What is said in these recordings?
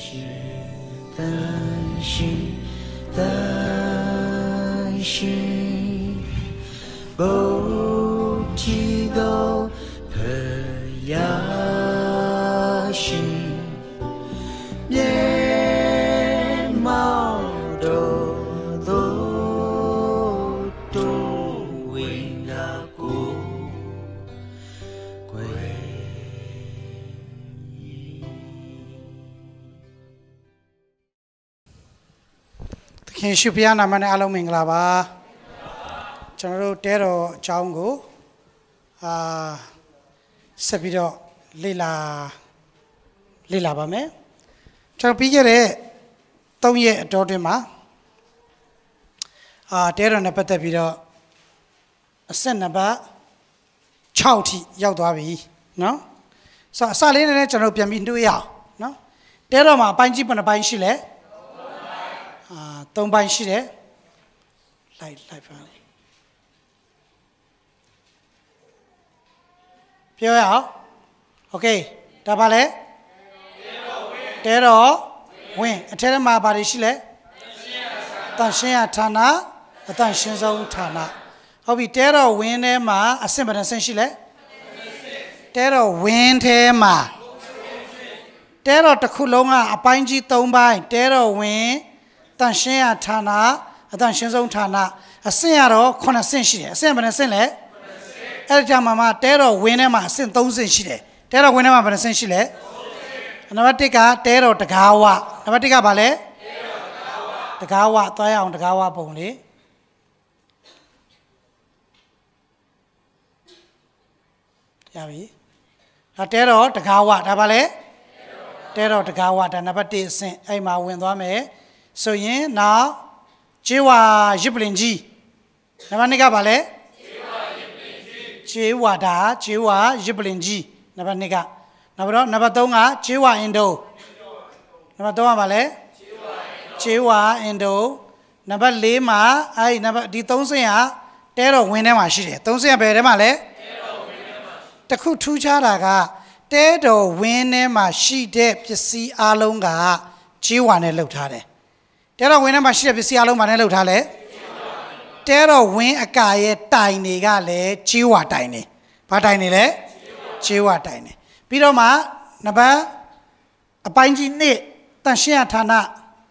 ခင်ရှုဖျားနာမနဲ့အားလုံးမင်္ဂလာပါကျွန်တော်တို့တဲတော်အကြောင်းကိုဆက်ပြီးတော့လေ့လာပါမယ်ကျွန်တော်ပြီးခဲ့တဲ့3ရက်အတော်တွင်မှာတဲတော်နဲ့ပတ်သက်ပြီးတော့အဆင့်နံပါတ်6ထိရောက်သွားပြီเนาะဆိုတော့အစလေးနဲ့ကျွန်တော်ပြန်ပြီးနှွေးရအောင်เนาะတဲတော်မှာအပိုင်းကြီးဘယ်နှပိုင်းရှိလဲ3ပိုင်းရှိတယ်လိုက်ပါလေပြောရအောင်โอเคဒါပါလေတဲတော်ဝင်အထက်မှာဘာတွေရှိလဲတန်ရှင်းရဌာနအတန်ရှင်းဆုံးဌာနဟုတ်ပြီတဲတော်ဝင်ထဲမှာအဆင့်ဘယ်နှဆင့်ရှိလဲတဲတော်ဝင်ထဲမှာတဲတော်တစ်ခုလုံးကအပိုင်းကြီး3ပိုင်းတဲတော်ဝင်တန်ရှင်းရဌာနအတန်ရှင်းဆုံးဌာနအဆင့်ရတော့9ဆင့်ရှိတယ်အဆင့်ဘယ်နှဆင့်လဲအဲ့ဒါမှတဲတော်ဝင်းထဲမှာအဆင့်3ဆင့်ရှိတယ်တဲတော်ဝင်းထဲမှာဘယ်နှဆင့်ရှိလဲနံပါတ်1ကတဲတော်တကားဝနံပါတ်1ကဘာလဲတကားဝသွားရအောင်တကားဝပုံလေးရပြီဒါတဲတော်တကားဝဒါဘာလဲတဲတော်တကားဝဒါနံပါတ်1အဆင့်အဲ့မှာဝင်သွားမယ်ဆိုရင်နောက်ကျေးဝါရစ်ပလင်ကြီးနံပါတ်2ကဘာလဲကျေးဝါဒါကျေးဝါရစ်ပလင်ကြီးနံပါတ်2ကနံပါတ်3ကကျေးဝါအင်ဒိုနံပါတ်3ကဘာလဲကျေးဝါအင်ဒိုနံပါတ်4မှာအဲ့နံပါတ်ဒီ3ဆင့်ကတဲတော်ဝင်းထဲမှာရှိတယ်3ဆင့်ကဘယ်ထဲမှာလဲတဲတော်ဝင်းထဲမှာတခုထူးခြားတာကတဲတော်ဝင်းထဲမှာရှိတဲ့ပစ္စည်းအလုံးကကျေးဝါနဲ့လှုပ်ထားတယ်တဲတော်ဝင်းထဲမှာရှိတဲ့ပစ္စည်းအလုံးဘာနဲ့လှုပ်ထားလဲတဲတော်ဝင်းအကာရဲ့တိုင်တွေကလည်းချေးဝါတိုင်နေဘာတိုင်နေလဲချေးဝါတိုင်နေပြီးတော့မှနံပါတ်အပိုင်းကြီး1တန်ရှင်းရဌာန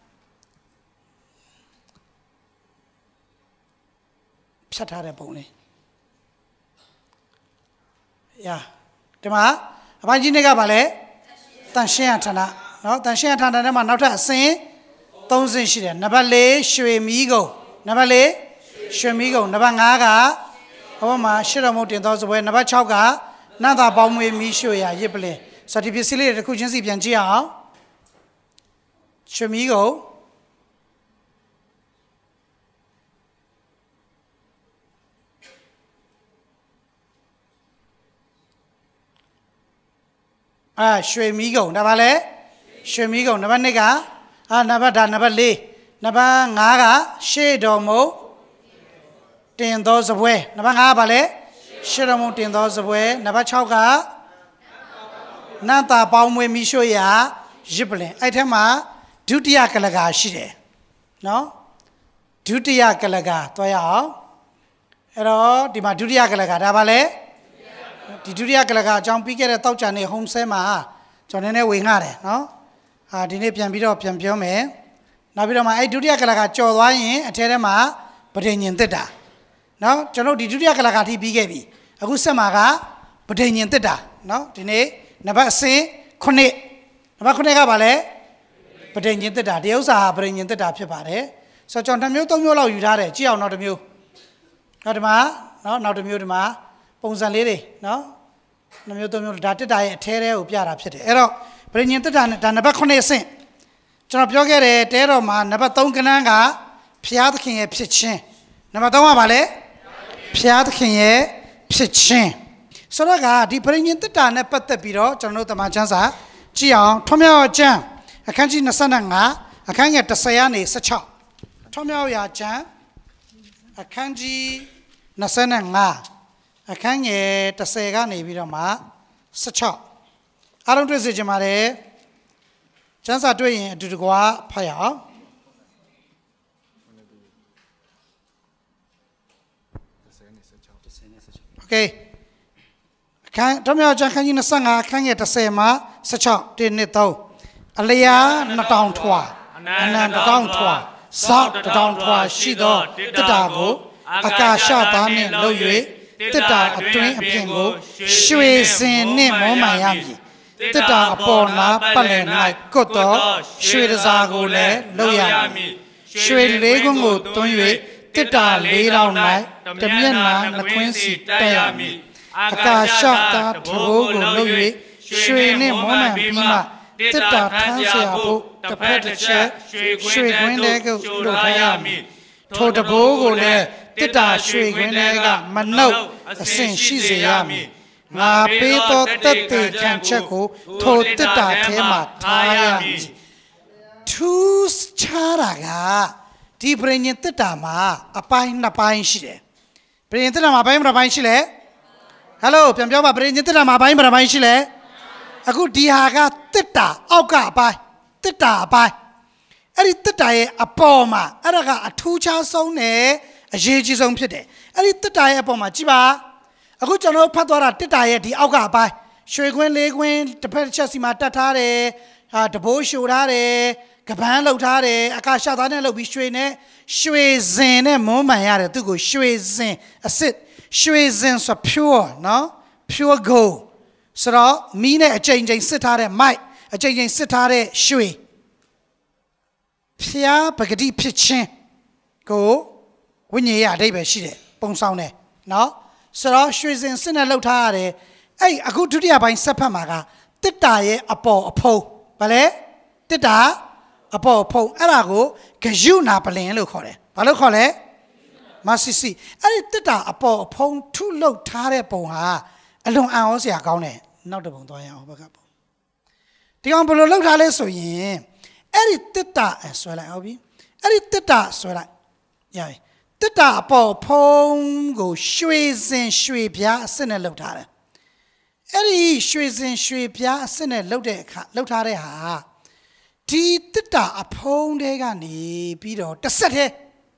ဖြတ်ထားတဲ့ပုံလေးဒီမှာအပိုင်းကြီး1ကဘာလဲတန်ရှင်းရဌာနเนาะတန်ရှင်းရဌာနထဲမှာနောက်ထပ်အဆင့်3ဆင့်ရှိတယ်နံပါတ်4ရွှေမီးကုံနံပါတ်4ရွှေမီးကုံနံပါတ်5ကဟောမှာရှစ်တော်မုတ်တင်သောစပွဲနံပါတ်6ကနန္တာပေါင်းမွေးမီးရွှေရရစ်ပလင်ဆိုဒီပစ္စည်းလေးတစ်ခုချင်းစီပြန်ကြည့်အောင်ရွှေမီးကုံရွှေမီးကုံဒါပါလဲရွှေမီးကုံနံပါတ်2ကနံပါတ်4နံပါတ်5ကရှေ့တော်မုတ်တင်သောစပွဲနံပါတ်5ကဘာလဲရှေ့တော်မုတ်တင်သောစပွဲနံပါတ်6ကနန္တာပေါင်းမွေးမီးရွှေရရစ်ပလင်အဲ့ထက်မှာဒုတိယကလကာရှိတယ်နော်ဒုတိယကလကာတွားရအောင်အဲ့တော့ဒီမှာဒုတိယကလကာဒါပါလဲဒီဒုတိယကလကာအကြောင်းပြီးခဲ့တဲ့တောက်ကြံနေ home sale မှာကျွန်တော်နည်းနည်းဝေငှတယ်နော်ဒီနေ့ပြန်ပြီးတော့ပြန်ပြောမယ်နောက်ပြီးတော့မှအဲ့ဒုတိယကလကာကြော်သွားရင်အထဲထဲမှာပဋိညာဉ်သစ်တာနော်ကျွန်တော်ဒီဒုတိယကလကာထိပြီးခဲ့ပြီအခုဆက်မှာကပဋိညာဉ်သစ်တာနော်ဒီနေ့နံပါတ်9နံပါတ်9ကဘာလဲပဋိညာဉ်သစ်တာဒီဥစ္စာဟာပဋိညာဉ်သစ်တာဖြစ်ပါတယ်ဆိုတော့ကျွန်တော်2မျိုး3မျိုးလောက်ယူထားတယ်ကြည့်အောင်နောက်တစ်မျိုးနောက်ဒီမှာနော်နောက်တစ်မျိုးဒီမှာပုံစံလေးတွေနော်2မျိုး3မျိုးဒါတစ်တာရဲ့အထဲထဲကိုပြတာဖြစ်တယ်အဲ့တော့ပရိညင်တ္တာနဲ့ဒါနံပါတ်9အဆင့်ကျွန်တော်ပြောခဲ့တယ်တဲတော်မှာနံပါတ်3ကဏ္ဍကဖျားသခင်ရဲ့ဖြစ်ခြင်းနံပါတ်3ကဘာလဲဖျားသခင်ရဲ့ဖြစ်ခြင်းဆိုတော့ကဒီပရိညင်တ္တာနဲ့ပတ်သက်ပြီးတော့ကျွန်တော်တို့တမန်ကျမ်းစာကြည့်အောင်ထွန်းမြောက်ကျမ်းအခန်းကြီး25အခန်းငယ်10ကနေ16ထွန်းမြောက်ရာကျမ်းအခန်းကြီး25အခန်းငယ်10ကနေပြီးတော့မှ16အားလုံးတွေ့စေချင်ပါတယ်ကျမ်းစာတွေ့ရင်အတူတကွာဖတ်ရအောင်โอเคအခန်းတော်မြောက်ကျမ်းခန်းကြီး25အခန်းငယ်30မှာ16 1 2 3အလျာ2000ထွာအနန္တ1000ထွာစောက်1000ထွာရှိသောတစ်တာကိုအကာရှသားနှင့်လှုပ်၍တစ်တာအတွင်းအပြင်ကိုရွှေစင်နှင့်မောမှန်ရမည်တစ်တာအပေါ်နာပတ်လည်၌ကွတ်သောရွှေတစားကိုလည်းလှုပ်ရမည်ရွှေလေးခွန်းကိုသွင်း၍တစ်တာ4000၌တမျက်နှာနှခွင်းစီတက်ရမည်အကာရှသားတဘိုးကိုလှုပ်၍ရွှေနှင့်မောမှန်ပြီးမှတစ်တာထမ်းเสียဖို့တစ်ဖက်တစ်ချက်ရွှေခွင်းလေးကိုလှုပ်ထားရမည်ထိုတဘိုးကိုလည်းတစ်တာရွှေခွင်းလေးကမနှုတ်အဆင်ရှိစေရမည်ငါပေးသောတက်တဲ့ခံချက်ကိုထိုတစ်တာထဲမှာထားရမည်သူချာရာကဒီပရိညင်တစ်တာမှာအပိုင်းနှစ်ပိုင်းရှိတယ်ပရိညင်တစ်တာမှာအပိုင်းဘယ်နှပိုင်းရှိလဲဟယ်လိုပြန်ပြောပါပရိညင်တစ်တာမှာအပိုင်းဘယ်နှပိုင်းရှိလဲအခုဒီဟာကတစ်တာအောက်ကအပိုင်းတစ်တာအပိုင်းအဲ့ဒီတစ်တာရဲ့အပေါ်မှာအဲ့ဒါကအထူးခြားဆုံးနဲ့အရေးကြီးဆုံးဖြစ်တယ်အဲ့ဒီတစ်တာရဲ့အပေါ်မှာကြည့်ပါအခုကျွန်တော်ဖတ်သွားတာတစ်တာရဲ့ဒီအောက်ကအပိုင်းရွှေခွင်းလေးခွင်းတစ်ဖက်တစ်ချက်စီမှာတတ်ထားတယ်တဘိုးရှို့ထားတယ်ကပန်းလှုပ်ထားတယ်အကာရှသားနဲ့လှုပ်ပြီးရွှေစင်နဲ့မွမ်းမှန်ရတယ်သူကိုရွှေစင်အစစ်ရွှေစင်ဆို pure နော် pure gold ဆိုတော့မီးနဲ့အကြိမ်ကြိမ်စစ်ထားတဲ့မိုက်အကြိမ်ကြိမ်စစ်ထားတဲ့ရွှေဖျားပဂတိဖြစ်ခြင်းကိုဝိညာဉ်ရအဓိပ္ပာယ်ရှိတယ်ပုံဆောင်တယ်နော်ဆိုတော့ရွှေစင်စစ်နဲ့လှုပ်ထားရတယ်အဲ့အခုဒုတိယပိုင်းဆက်ဖက်မှာကတစ်တာရဲ့အပေါ်အဖုံးဗါလဲတစ်တာအပေါ်အဖုံးအဲ့ဒါကိုဂယုနာပလင်လို့ခေါ်တယ်ဘာလို့ခေါ်လဲမဆီစီအဲ့ဒီတစ်တာအပေါ်အဖုံးထုလှုပ်ထားတဲ့ပုံဟာအလွန်အံ့ဩစရာကောင်းတယ်နောက်တစ်ပုံသွားရအောင်ဘက်ကပုံဒီကောင်ဘယ်လိုလှုပ်ထားလဲဆိုရင်အဲ့ဒီတစ်တာဆွဲလိုက်ဟုတ်ပြီအဲ့ဒီတစ်တာဆွဲလိုက်ရပြီတစ်တာအပေါ်ဖုံးကိုရွှေစင်ရွှေပြားအစစ်နဲ့လှုပ်ထားတယ်အဲ့ဒီရွှေစင်ရွှေပြားအစစ်နဲ့လှုပ်တဲ့အခါလှုပ်ထားတဲ့ဟာဒီတစ်တာအဖုံးတဲကနေပြီးတော့တစ်ဆက်တည်း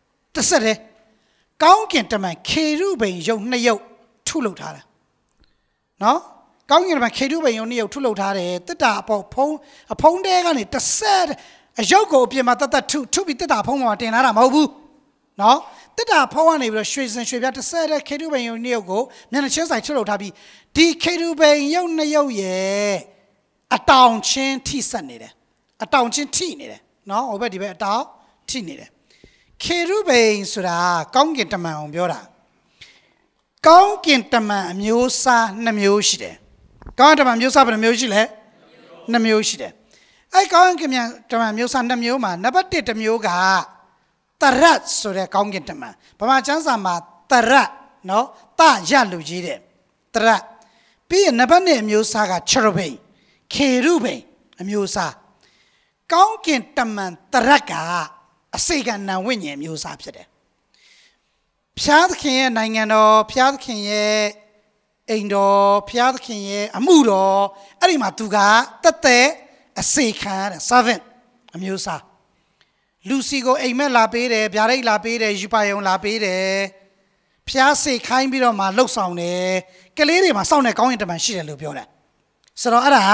ကောင်းကင်တမန်ခေရုဗိမ်ရုပ်နှစ်ရုပ်ထုလုပ်ထားတယ်နော်ကောင်းကင်တမန်ခေရုဗိမ်ရုပ်နှစ်ရုပ်ထုလုပ်ထားတယ်တစ်တာအပေါ်ဖုံးတဲကနေတစ်ဆက်အရုပ်ကိုအပြင်မှာတတ်ထုပြီးတစ်တာဖုံးမှာတင်လာတာမဟုတ်ဘူးနော်တစ်တာဖုံးကနေပြီးတော့ရွှေစင်ရွှေပြားတစ်ဆက်တဲ့ခေရုဗိမ်ရုပ်နှစ်ရုပ်ကိုမျက်နှာချင်းဆိုင်ထုလုပ်ထားပြီးဒီခေရုဗိမ်ရုပ်နှစ်ရုပ်ရဲ့အတောင်ချင်းထိဆက်နေတယ်အတောင်ချင်းထိနေတယ်နော်ဟိုဘက်ဒီဘက်အတောင်ထိနေတယ်ခေရုဗိမ်ဆိုတာကောင်းကင်တမန်အောင်ပြောတာကောင်းကင်တမန်အမျိုးအစား2မျိုးရှိတယ်ကောင်းကင်တမန်မျိုးစားဘယ်နှမျိုးရှိလဲ2မျိုးရှိတယ်အဲ့ကောင်းကင်တမန်မျိုးစား2မျိုးမှာနံပါတ်1တစ်မျိုးကတရတ်ဆိုတဲ့ကောင်းကင်တမန်ဗမာကျမ်းစာမှာတရတ်နော်တရလူကြီးတဲ့တရတ်ပြီးရင်နံပါတ်2အမျိုးစားကချရဗိမ်ခေရုဗိမ်အမျိုးစားကောင်းကင်တမန်တရတ်ကအစေကနံဝိညာဉ်မျိုးစားဖြစ်တယ်ဖျားသခင်ရဲ့နိုင်ငံတော်ဖျားသခင်ရဲ့အိမ်တော်ဖျားသခင်ရဲ့အမှုတော်အဲ့ဒီမှာသူကတက်တဲ့အစေခံရတဲ့ servant အမျိုးစားလူစီကိုအိမ်မက်လာပေးတယ်ဗျာဒိတ်လာပေးတယ်ယူပါယုံလာပေးတယ်ဖျားစေခိုင်းပြီးတော့မှလှုပ်ဆောင်တယ်ကလေးတွေမှာစောင့်နေကောင်းရင်တမန်ရှိတယ်လို့ပြောတယ်ဆိုတော့အဲ့ဒါ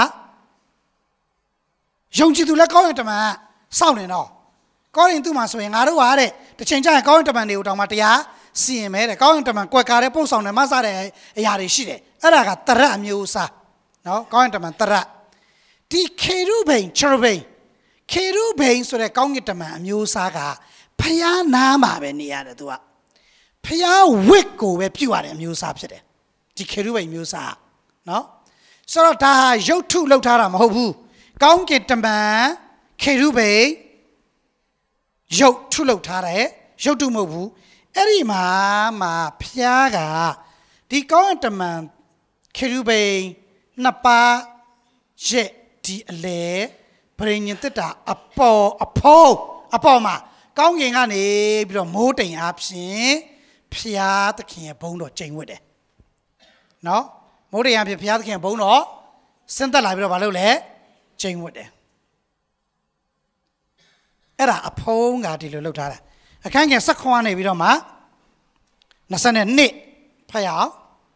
ယုံကြည်သူလည်းကောင်းရင်တမန်စောင့်နေတော့ကောင်းရင်သူ့မှာဆိုရင်ငါတို့ဟာတဲ့တစ်ချိန်ကျရင်ကောင်းရင်တမန်တွေကိုတောင်မှတရားစီရင်မဲတဲ့ကောင်းရင်တမန်ကွက်ကားတဲ့ပို့ဆောင်တယ်မဆတဲ့အရာတွေရှိတယ်အဲ့ဒါကတရတ်အမျိုးအစားနော်ကောင်းရင်တမန်တရတ်ဒီခေရုဗိမ်ချရဗိမ်ခေရုဗိမ်ဆိုတဲ့ကောင်းကင်တမန်အမျိုးအစားကဖျားနားမှာပဲနေရတယ်သူကဖျားဝစ်ကိုပဲပြုတ်ရတဲ့အမျိုးအစားဖြစ်တယ်ဒီခေရုဗိမ်မျိုးစားနော်ဆိုတော့ဒါဟာရုပ်ထုလောက်ထားတာမဟုတ်ဘူးကောင်းကင်တမန်ခေရုဗိမ်ရုပ်ထုလုပ်ထားတယ်ရုပ်တုမဟုတ်ဘူးအဲ့ဒီမှာဖျားကဒီကောင်းကင်တမန်ခေရုဗိမ်နှစ်ပါးရဲ့ဒီအလေပရိညင်တစ်တာအပေါ်မှာကောင်းကင်ကနေပြီးတော့မိုးတိမ်အားဖြင့်ဖျားသခင်ရဲ့ဘုန်းတော်ကျိန်ဝတ်တယ်နော်မိုးတိမ်အားဖြင့်ဖျားသခင်ဘုန်းတော်ဆင်းသက်လာပြီးတော့မလုပ်လဲကျိန်ဝတ်တယ်အဲ့ဒါအဖုံးကဒီလိုလုပ်ထားတာအခန်းငယ်16ကနေပြီးတော့မှ22ဖတ်ရအောင်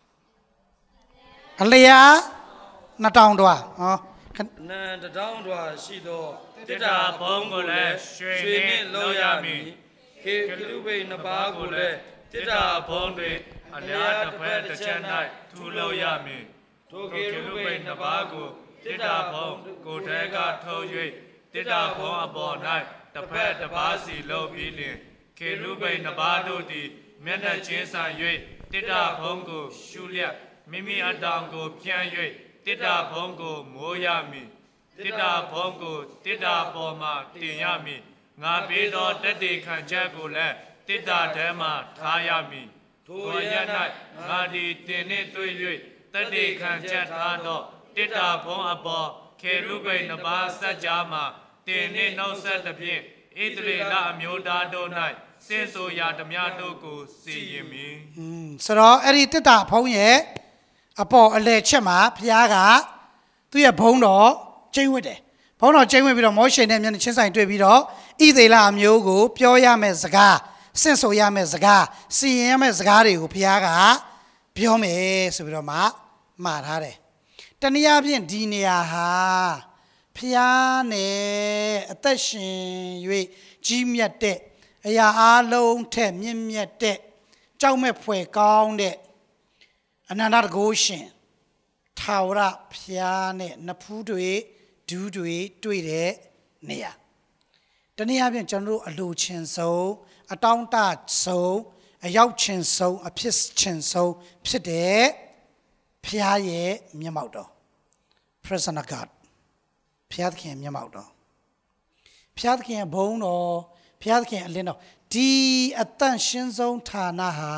အလျာ2000တွာဟောနန်1000တွာရှိသောတစ်တာဘုံကိုလည်းရွှေနှင့်လုပ်ရမည်ခေရုဗိမ်နှစ်ပါးကိုလည်းတစ်တာဘုံတွင်အလျာတစ်ဖက်တစ်ချက်၌ထူလုပ်ရမည်ထိုခေရုဗိမ်နှစ်ပါးကိုတစ်တာဘုံကိုယ်ထဲကထုတ်၍တစ်တာဘုံအပေါ်၌တစ်ဖက်တစ်ပါးစီလုပ်ပြီးလျှင်ခေရုဗိမ်နှစ်ပါးတို့သည်မျက်နှာချင်းဆိုင်၍တစ်တာဘုံကိုရှုလျက်မိမိအတောင်ကိုပြန်၍တစ်တာဘုံကိုမိုးရမည်တစ်တာဘုံကိုတစ်တာပေါ်မှတင်ရမည်ငါပေးသောတက်တေခံချက်ကိုလည်းတစ်တာထဲမှထားရမည်ထိုရက်၌ငါသည်တင်နှင့်တွေ့၍တက်တေခံချက်ထားသောတစ်တာဘုံအပေါ်ခေရုဗိမ်နှစ်ပါးဆက်ကြားမှတင်နှင့်နှုတ်ဆက်သဖြင့်ဣသရေလအမျိုးသားတို့၌စင်ဆိုရာဓမြတို့ကိုစီရင်မည်ဆိုတော့အဲ့ဒီတစ်တာဘုံရဲ့အပေါ်အလဲချက်မှာဘုရားကသူ့ရဲ့ဘုံတော်ကျိန်းဝတ်တယ်ဘုံတော်ကျိန်းဝတ်ပြီးတော့မောရှေနဲ့မျက်နှာချင်းဆိုင်တွေ့ပြီးတော့ဣသရေလအမျိုးကိုပြောရမယ့်စကားစင်ဆိုရမယ့်စကားစီရင်ရမယ့်စကားတွေကိုဘုရားကပြောမယ်ဆိုပြီးတော့မှမှားထားတယ်တနည်းအားဖြင့်ဒီနေရာဟာဘုရားနဲ့အသက်ရှင်၍ကြီးမြတ်တဲ့အရာအလုံးထက်မြင့်မြတ်တဲ့ကြောက်မဲ့ဖွယ်ကောင်းတဲ့အနန္တတကုရှင်ထာဝရဘုရားနဲ့နဖူးတွေဒူးတွေတွေ့တဲ့နေရာတနည်းအားဖြင့်ကျွန်တော်တို့အလိုချင်ဆုံးအတောင့်တဆုံးအရောက်ချင်ဆုံးအဖြစ်ချင်ဆုံးဖြစ်တဲ့ဘုရားရဲ့မျက်မှောက်တော် Present of God ဘုရားသခင်မျက်မှောက်တော်ဘုရားသခင်ဘုန်းတော်ဘုရားသခင်အလင်းတော်ဒီအတန့်ရှင်းဆုံးဌာနဟာ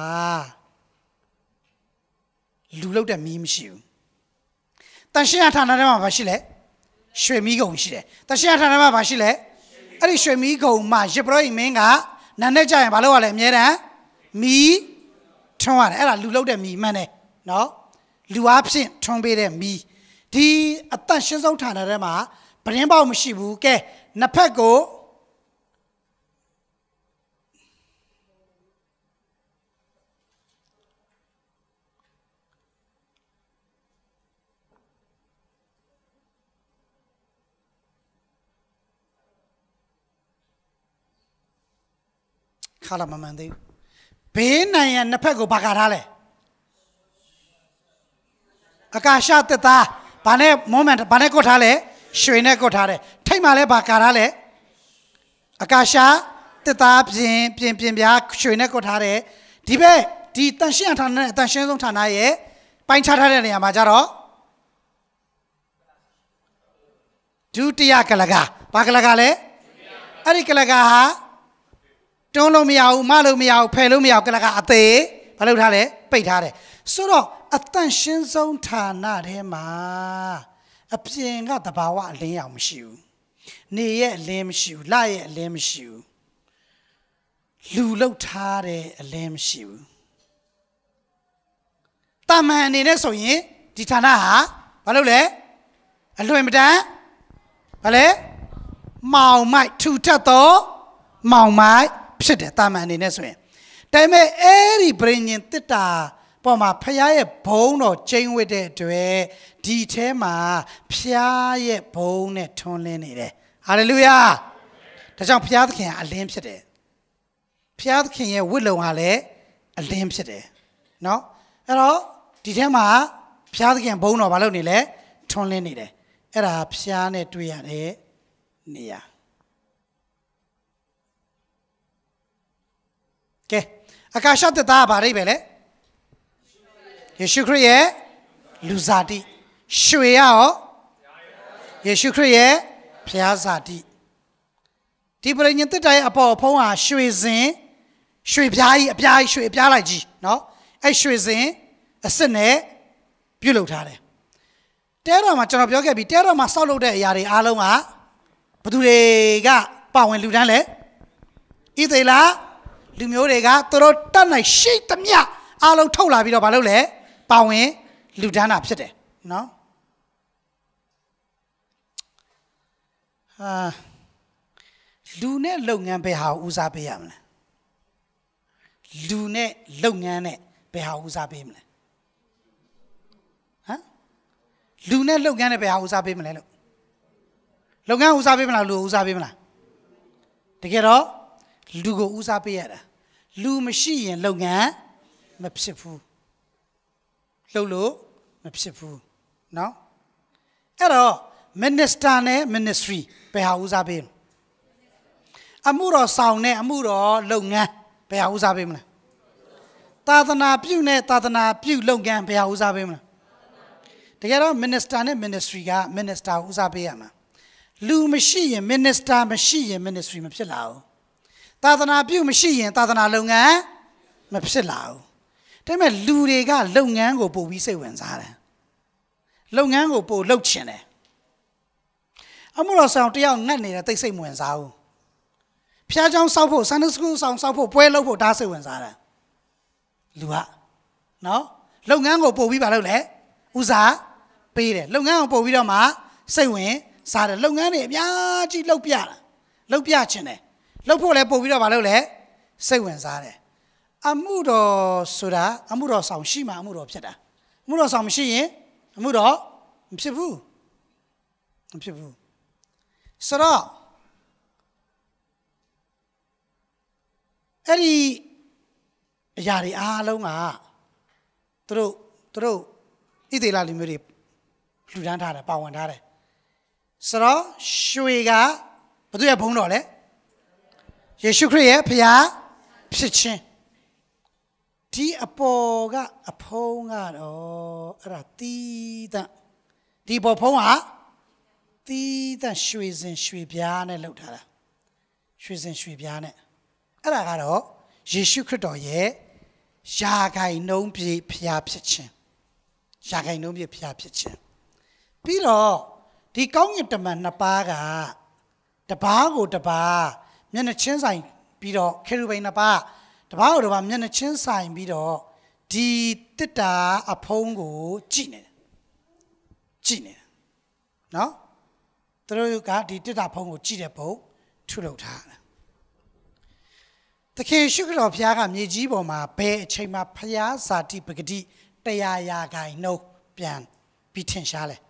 လူလောက်တဲ့မီးမရှိဘူးတန်ရှင်းဌာနထဲမှာဘာရှိလဲရွှေမီးကုံရှိတယ်တန်ရှင်းဌာနမှာဘာရှိလဲအဲ့ဒီရွှေမီးကုံမှာယေဘရဟိမင်းကနာနဲ့ကြရင်ဘာလုပ်ရလဲအမြဲတမ်းမီးထွန်းရတယ်အဲ့ဒါလူလောက်တဲ့မီးမှန်တယ်နော်လူအားဖြင့်ထွန်းပေးတဲ့မီးဒီအတန့်ရှင်းဆုံးဌာနထဲမှာပရင်းပေါက်မရှိဘူးကဲနှစ်ဖက်ကိုခါလာမမှန်သေးဘူးဘေးနိုင်ရနှစ်ဖက်ကိုဘာကာထားလဲအကာရှတက်သားဘာနဲ့ moment ဘာနဲ့ကွတ်ထားလဲရွှေနဲ့ကွတ်ထားတယ်ထိတ်မှလည်းဘာကာထားလဲအကာရှတက်သားပြင်ပြားရွှေနဲ့ကွတ်ထားတယ်ဒီဘက်ဒီတန်ရှင်းဌာနနဲ့အတန်ရှင်းဆုံးဌာနရဲ့ပိုင်းခြားထားတဲ့နေရာမှာကြတော့ဒုတိယကလကဘာကလကလဲအဲ့ဒီကလကဟာတွန်းလို့မရဘူးမလို့မရဘူးဖယ်လို့မရဘူးကလကအသေးဘာလုပ်ထားလဲပိတ်ထားတယ်ဆိုတော့အတန့်ရှင်းဆုံးဌာနထဲမှာအပြင်ကတဘာဝအလင်းရောင်မရှိဘူးနေရဲ့အလင်းမရှိဘူးလရဲ့အလင်းမရှိဘူးလူလှုပ်ထားတဲ့အလင်းမရှိဘူးတာမန်အနေနဲ့ဆိုရင်ဒီဌာနဟာဘာလုပ်လဲအလွင်မတန်ဘာလဲမောင်မိုက်ထူထပ်တော့မောင်မိုက်ဖြစ်တယ်တာမန်အနေနဲ့ဆိုရင်ဒါပေမဲ့အဲ့ဒီပရိညင်တစ်တာပေါ်မှာဖခင်ရဲ့ဘုန်းတော်ကျိန်းဝတ်တဲ့အတွက်ဒီထဲမှာဖခင်ရဲ့ဘုန်းနဲ့ထွန်းလင်းနေတယ်ဟာလေလုယာဒါကြောင့်ဖခင်သခင်ကအလင်းဖြစ်တယ်ဖခင်သခင်ရဲ့ဝတ်လုံဟာလည်းအလင်းဖြစ်တယ်နော်အဲ့တော့ဒီထဲမှာဖခင်သခင်ဘုန်းတော်ဘာလုပ်နေလဲထွန်းလင်းနေတယ်အဲ့ဒါဖခင်နဲ့တွေ့ရတဲ့နေရာကဲအကာရှတက်သားကဘာအိပဲလဲယေရှုခရစ်ရဲ့လူစားတိရွှေရောယေရှုခရစ်ရဲ့ဖျားစားတိဒီပရိညင်တစ်တိုင်အပေါ်ဖုံးဟာရွှေစင်ရွှေပြားကြီးအပြားကြီးရွှေအပြားလိုက်ကြီးနော်အဲ့ရွှေစင်အစစ်နဲ့ပြုတ်လုပ်ထားတယ်တဲတော်မှာကျွန်တော်ပြောခဲ့ပြီတဲတော်မှာစောက်လုပ်တဲ့အရာတွေအားလုံးကဘသူတွေကပါဝင်လူတန်းလဲဣသေလလူမျိုးတွေကသူတို့တတ်နိုင်ရှိသမျှအားလုံးထုတ်လာပြီးတော့မလုပ်လဲပါဝင်လူတန်းတာဖြစ်တယ်နော်လူနဲ့လုပ်ငန်းဘယ်ဟာဦးစားပေးရမလဲလူနဲ့လုပ်ငန်းနဲ့ဘယ်ဟာဦးစားပေးမလဲဟမ်လူနဲ့လုပ်ငန်းနဲ့ဘယ်ဟာဦးစားပေးမလဲလို့လုပ်ငန်းဦးစားပေးမလားလူဦးစားပေးမလားတကယ်တော့လူကိုဦးစားပေးရတာလူမရှိရင်လုပ်ငန်းမဖြစ်ဘူးလှုပ်လို့မဖြစ်ဘူးနော်အဲ့တော့ minister နဲ့ ministry ဘယ်ဟာဦးစားပေးမလဲအမှုတော်ဆောင်နဲ့အမှုတော်လုပ်ငန်းဘယ်ဟာဦးစားပေးမလဲသာသနာပြုနဲ့သာသနာပြုလုပ်ငန်းဘယ်ဟာဦးစားပေးမလဲတကယ်တော့ minister နဲ့ ministry က minister ဦးစားပေးရမှာလူမရှိရင် minister မရှိရင် ministry မဖြစ်လာဘူးသာသနာပြုမရှိရင်သာသနာလုပ်ငန်းမဖြစ်လာဘူးဒါပေမဲ့လူတွေကလုပ်ငန်းကိုပို့ပြီးစိတ်ဝင်စားတယ်လုပ်ငန်းကိုပို့လုပ်ချင်တယ်အမှုတော်ဆောင်တယောက်ငတ်နေတဲ့သိစိတ်မဝင်စားဘူးဖျားเจ้าစောက်ဖို့ Sunday School ဆောင်စောက်ဖို့ပွဲလုပ်ဖို့ဒါစိတ်ဝင်စားတယ်လူကနော်လုပ်ငန်းကိုပို့ပြီးပါလို့လေဦးစားပေးတယ်လုပ်ငန်းကိုပို့ပြီးတော့မှစိတ်ဝင်စားတယ်လုပ်ငန်းတွေအများကြီးလုပ်ပြတာလုပ်ပြချင်တယ်လုပ်ဖို့လည်းပို့ပြီးတော့ပါလို့လေစိတ်ဝင်စားတယ်အမှုတော်ဆိုတာအမှုတော်ဆောင်ရှိမှအမှုတော်ဖြစ်တာအမှုတော်ဆောင်မရှိရင်အမှုတော်မဖြစ်ဘူးမဖြစ်ဘူးဆိုတော့အဲ့ဒီအရာတွေအားလုံးကသူတို့ဣသေလလူမျိုးတွေလှူဒန်းထားတယ်ပါဝင်ထားတယ်ဆိုတော့ရွှေကဘသူရဲ့ဘုန်းတော်လဲယေရှုခရစ်ရဲ့ဖျားဖြစ်ခြင်းဒီအပေါ်ကအဖုံးကတော့အဲ့ဒါတီးတန့်ဒီပေါ်ဖုံးကတီးတန့်ရွှေစင်ရွှေပြားနဲ့လှုပ်ထားတာရွှေစင်ရွှေပြားနဲ့အဲ့ဒါကတော့ယေရှုခရစ်တော်ရဲ့ယာခိုင်နှုံးပြည့်ဖျားဖြစ်ခြင်းယာခိုင်နှုံးပြည့်ဖျားဖြစ်ခြင်းပြီးတော့ဒီကောင်းကင်တမန်နှစ်ပါးကတပါးကိုတပါးမျက်နှာချင်းဆိုင်ပြီးတော့ခေရုဗိမ်နှစ်ပါးတပါးကိုတပါးမျက်နှာချင်းဆိုင်ပြီးတော့ဒီတစ်တာအဖုံးကိုကြည့်နေတယ်နော်သူတို့ကဒီတစ်တာဖုံးကိုကြည့်တဲ့ပုံထုလုပ်ထားတယ်သခင်ရှုခရတော်ဘုရားကမြေကြီးပေါ်မှာဘယ်အချိန်မှာဘုရားဇာတိပဂတိ100ရာခိုင်နှုန်းပြန်ပြီးထင်ရှားလဲ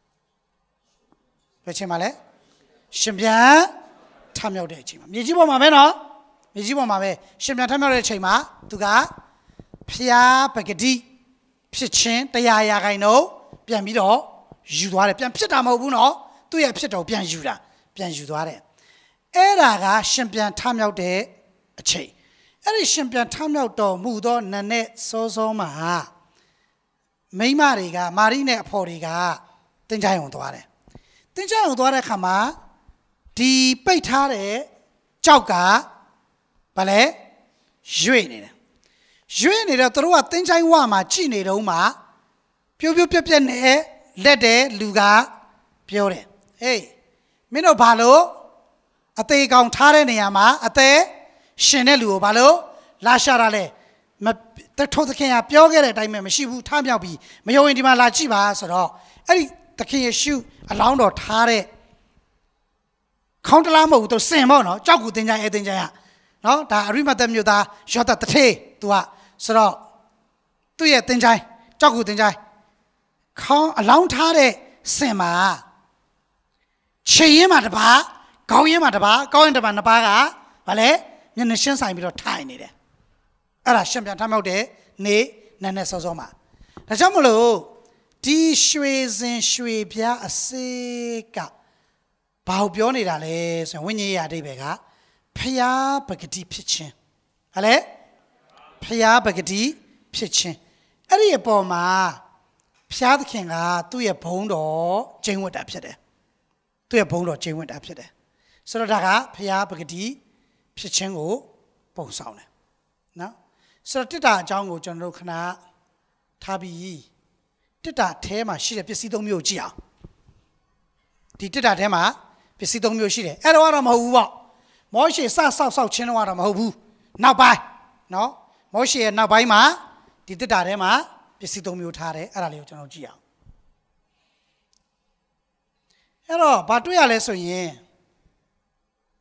ဘယ်ချိန်မှာလဲရှင်ပြန်ထမြောက်တဲ့အချိန်မှာမြေကြီးပေါ်မှာပဲနော်မြေကြီးပေါ်မှာပဲရှင်ပြန်ထမြောက်တဲ့အချိန်မှာသူကဘုရားပဂတိဖြစ်ခြင်း100ရာခိုင်နှုန်းပြန်ပြီးတော့ယူသွားတယ်ပြန်ဖြစ်တာမဟုတ်ဘူးနော်သူ့ရဲ့ဖြစ်တော်ပြန်ယူတာပြန်ယူသွားတယ်အဲ့ဒါကရှင်ပြန်ထမြောက်တဲ့အချိန်အဲ့ဒီရှင်ပြန်ထမြောက်တော်မူသောနတ်နဲ့စောစောမှာမိန်းမတွေကမာရိနဲ့အဖော်တွေကတင်ချိုင်းအောင်သွားတယ်တင်ချိုင်းအောင်သွားတဲ့အခါမှာဒီပိတ်ထားတဲ့ကြောက်ကဘာလဲရွေ့နေတယ်ရွေ့နေတော့သူတို့ကတင်ချိုင်းဝမှာကြည်နေတော့မှပြိုးပြိုးပြက်ပြက်နဲ့လက်တဲ့လူကပြောတယ်ဟေးမင်းတို့ဘာလို့အသေးကောင်ထားတဲ့နေရာမှာအသေးရှင်တဲ့လူကိုဘာလို့လာရှာတာလဲထိုသခင်ကပြောခဲ့တဲ့အတိုင်းပဲမရှိဘူးထမြောက်ပြီးမယုံရင်ဒီမှာလာကြည့်ပါဆိုတော့အဲ့ဒီသခင်ယေရှုအလောင်းတော်ထားတဲ့ခေါင်းတလားမဟုတ်ဘူးသူစင်ပေါ့နော်ကြောက်ကူတင်ကြအဲတင်ကြရနော်ဒါအရိမသက်မြို့သားယောသတထေသူကဆိုတော့သူ့ရဲ့တင်ကြကြောက်ကူတင်ကြခေါင်းအလောင်းထားတဲ့စင်မှာခြေရင်းမှာတစ်ပါးခေါင်းရင်းမှာတစ်ပါးကောင်းရင်တစ်ပါးနှစ်ပါးကဘာလဲမျက်နှာရှင်းဆိုင်ပြီးတော့ထိုင်နေတယ်အဲ့ဒါရှင်ပြန်ထမြောက်တဲ့နေ့နန်းနဲ့စောစောမှာဒါကြောင့်မလို့ဒီရွှေစင်ရွှေပြားအစေးကဘာကိုပြောနေတာလဲဆိုရင်ဝိညာဉ်ရေးအဓိပ္ပာယ်ကဖျားပဂတိဖြစ်ခြင်းဟာလေဖျားပဂတိဖြစ်ခြင်းအဲ့ဒီအပေါ်မှာဖျားသခင်ကသူ့ရဲ့ဘုန်းတော်ကျင့်ဝတ်တာဖြစ်တယ်သူ့ရဲ့ဘုန်းတော်ကျင့်ဝတ်တာဖြစ်တယ်ဆိုတော့ဒါကဖျားပဂတိဖြစ်ခြင်းကိုပုံဆောင်တယ်နော်ဆိုတော့တစ်တာအကြောင်းကိုကျွန်တော်တို့ခဏထားပြီးတစ်တာထဲမှာရှိတဲ့ပစ္စည်း၃မျိုးကြည့်အောင်ဒီတစ်တာထဲမှာပစ္စည်း၃မျိုးရှိတယ်အဲ့တော့မဟုတ်ဘူးပေါ့မောရှေဆောက်ချင်းတော့မဟုတ်ဘူးနောက်ပိုင်းနော်မောရှေရဲ့နောက်ပိုင်းမှာဒီတစ်တာထဲမှာပစ္စည်း၃မျိုးထားတယ်အဲ့ဒါလေးကိုကျွန်တော်ကြည့်အောင်အဲ့တော့ဘာတွေ့ရလဲဆိုရင်တ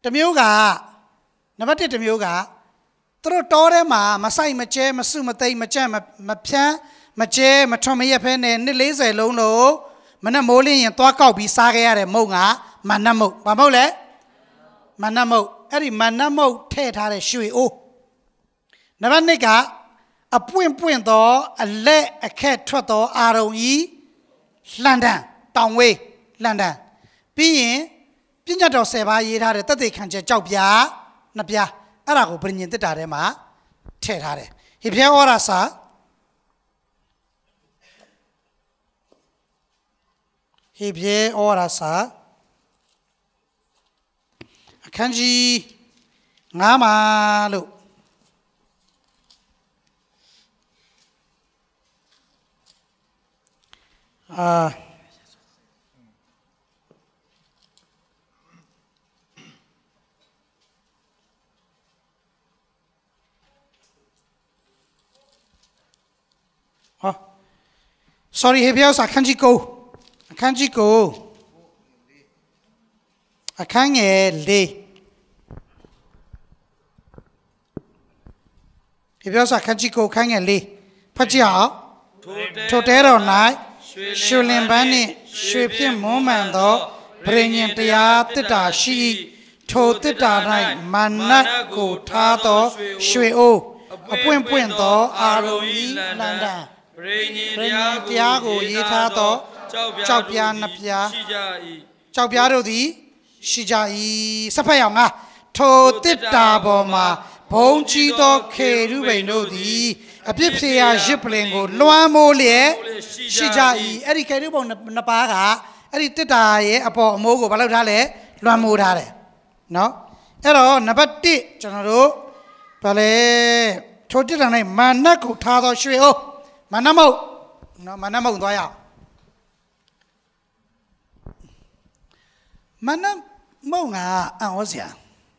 တမျိုးကနံပါတ်1တမျိုးကသူတို့တောထဲမှာမဆိုင်မကျဲမစုမသိမ့်မကြက်မဖြန်းမကျဲမထွန်မရက်ဖဲနဲ့နှစ်40လုံးလို့မနဲ့မိုးလင်းရင်သွားကောက်ပြီးစားခဲ့ရတဲ့မုတ်ကမနတ်မုတ်ဘာမဟုတ်လဲမနတ်မုတ်အဲ့ဒီမနတ်မုတ်ထည့်ထားတဲ့ရွှေအိုးနံပါတ်2ကအပွင့်ပွင့်သောအလက်အခက်ထွက်သောအာရုံဤလှန်တန်တောင်ဝေးလှန်တန်ပြီးရင်ပညတ်တော်10ပါးရေးထားတဲ့သက်သေခံချက်ကြောက်ပြားနှစ်ပြားအဲ့ဒါကိုဗြိဉ္ဉ်တစ်တာထဲမှာထည့်ထားတယ်ဟေဘရဲဩဝါဒစာဟေဘရဲဩဝါဒစာအခန်းကြီး9မှာလို့sorry ဟေဘရဲစာအခန်းကြီး9အခန်းကြီး9အခန်းငယ်4ဟေဘရဲစာအခန်းကြီး9အခန်းငယ်4ဖတ်ကြည့်အောင်ထိုတဲတော်၌ရွှေလင်ပန်းနှင့်ရွှေဖြင့်မွမ်းမံသောဗြိဉ္ဉ်တရားတစ်တာရှိထိုတစ်တာ၌မနတ်ကိုထားသောရွှေအိုးအပွင့်ပွင့်သောအာရုံဤလန္တန်ပရိညင်တရားကိုရေးထားသောကြောက်ပြားနှစ်ပြားရှိကြ၏ကြောက်ပြားတို့သည်ရှိကြ၏စဖက်ရောက်ငါထိုတစ်တာပေါ်မှာဘုံကြီးသောခေရုဗိမ်တို့သည်အပြစ်ဖြေရာရစ်ပလင်ကိုလွှမ်းမိုးလျက်ရှိကြ၏အဲ့ဒီခေရုဗိမ်နှစ်ပါးကအဲ့ဒီတစ်တာရဲ့အပေါ်အမိုးကိုဘာလုပ်ထားလဲလွှမ်းမိုးထားတယ်နော်အဲ့တော့နံပါတ်1ကျွန်တော်တို့ဗာလဲထိုတစ်တာ၌မာနတ်ကိုထားသောရွှေအိုးမနတ်မုတ်နော်မနတ်မုတ်သွားရအောင်မနတ်မုတ်ကအံ့ဩစရာ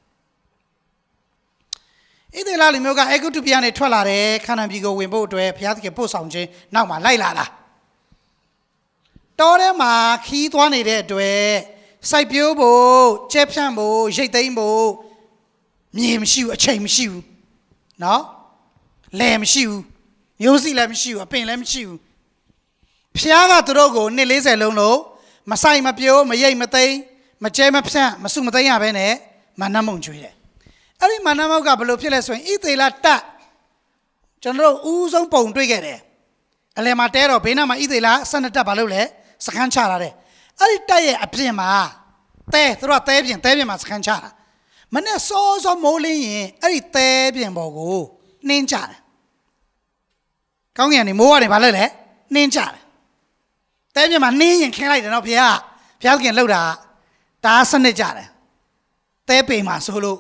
ဣသရေလလူမျိုးကအေဂုတုပြည်ကနေထွက်လာတယ်ခါနာန်ပြည်ကိုဝင်ဖို့အတွက်ဘုရားသခင်ပို့ဆောင်ခြင်းနောက်မှာလိုက်လာတာတောထဲမှာခီးသွားနေတဲ့အတွက်စိုက်ပျိုးဖို့ကျဲဖြန့်ဖို့ရိတ်သိမ်းဖို့မြေမရှိဘူးအချိန်မရှိဘူးနော်လယ်မရှိဘူးမျိုးစိလည်းမရှိဘူးအပင်လည်းမရှိဘူးဖျားကသူတို့ကိုနှစ်40လုံးလို့မဆိုင်မပြိုးမရိတ်မသိမ်းမကျဲမဖြန့်မစုမသိမ်းရဘဲနဲ့မနတ်မုံကျွေးတယ်အဲ့ဒီမနတ်မုံကဘယ်လိုဖြစ်လဲဆိုရင်ဣသေလတက်ကျွန်တော်တို့ဦးဆုံးပုံတွေ့ခဲ့တယ်အလယ်မှာတဲတော့ဘေးနားမှာဣသေလ12တက်ဘာလို့လဲစခန်းချလာတယ်အဲ့ဒီတက်ရဲ့အပြင်မှာတဲသူတို့ကတဲပြင်မှာစခန်းချတာမနဲ့စောစောမိုးလင်းရင်အဲ့ဒီတဲပြင်ပေါ်ကိုနှင်းကြတယ်ကောင်းကင်ကနေမိုးကနေဘာလို့လဲနှင်းကြတယ်တဲပြင်မှာနှင်းရင်ခင်းလိုက်တယ်နော်ဘုရားခင်လှုပ်တာဒါစနစ်ကြတယ်တဲပေမှာဆိုလို့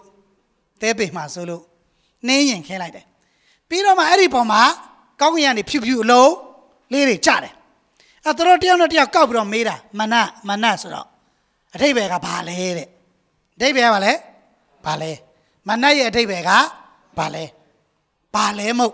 နှင်းရင်ခင်းလိုက်တယ်ပြီးတော့မှအဲ့ဒီပေါ်မှာကောင်းကင်ကနေဖြူဖြူအလုံးလေးတွေကြတယ်အဲ့တော့တယောက်နဲ့တယောက်ကောက်ပြီးတော့မေးတာမနတ်ဆိုတော့အထိပ္ပယ်ကဘာလဲတဲ့အထိပ္ပယ်ကဘာလဲမနတ်ရဲ့အထိပ္ပယ်ကဘာလဲမဟုတ်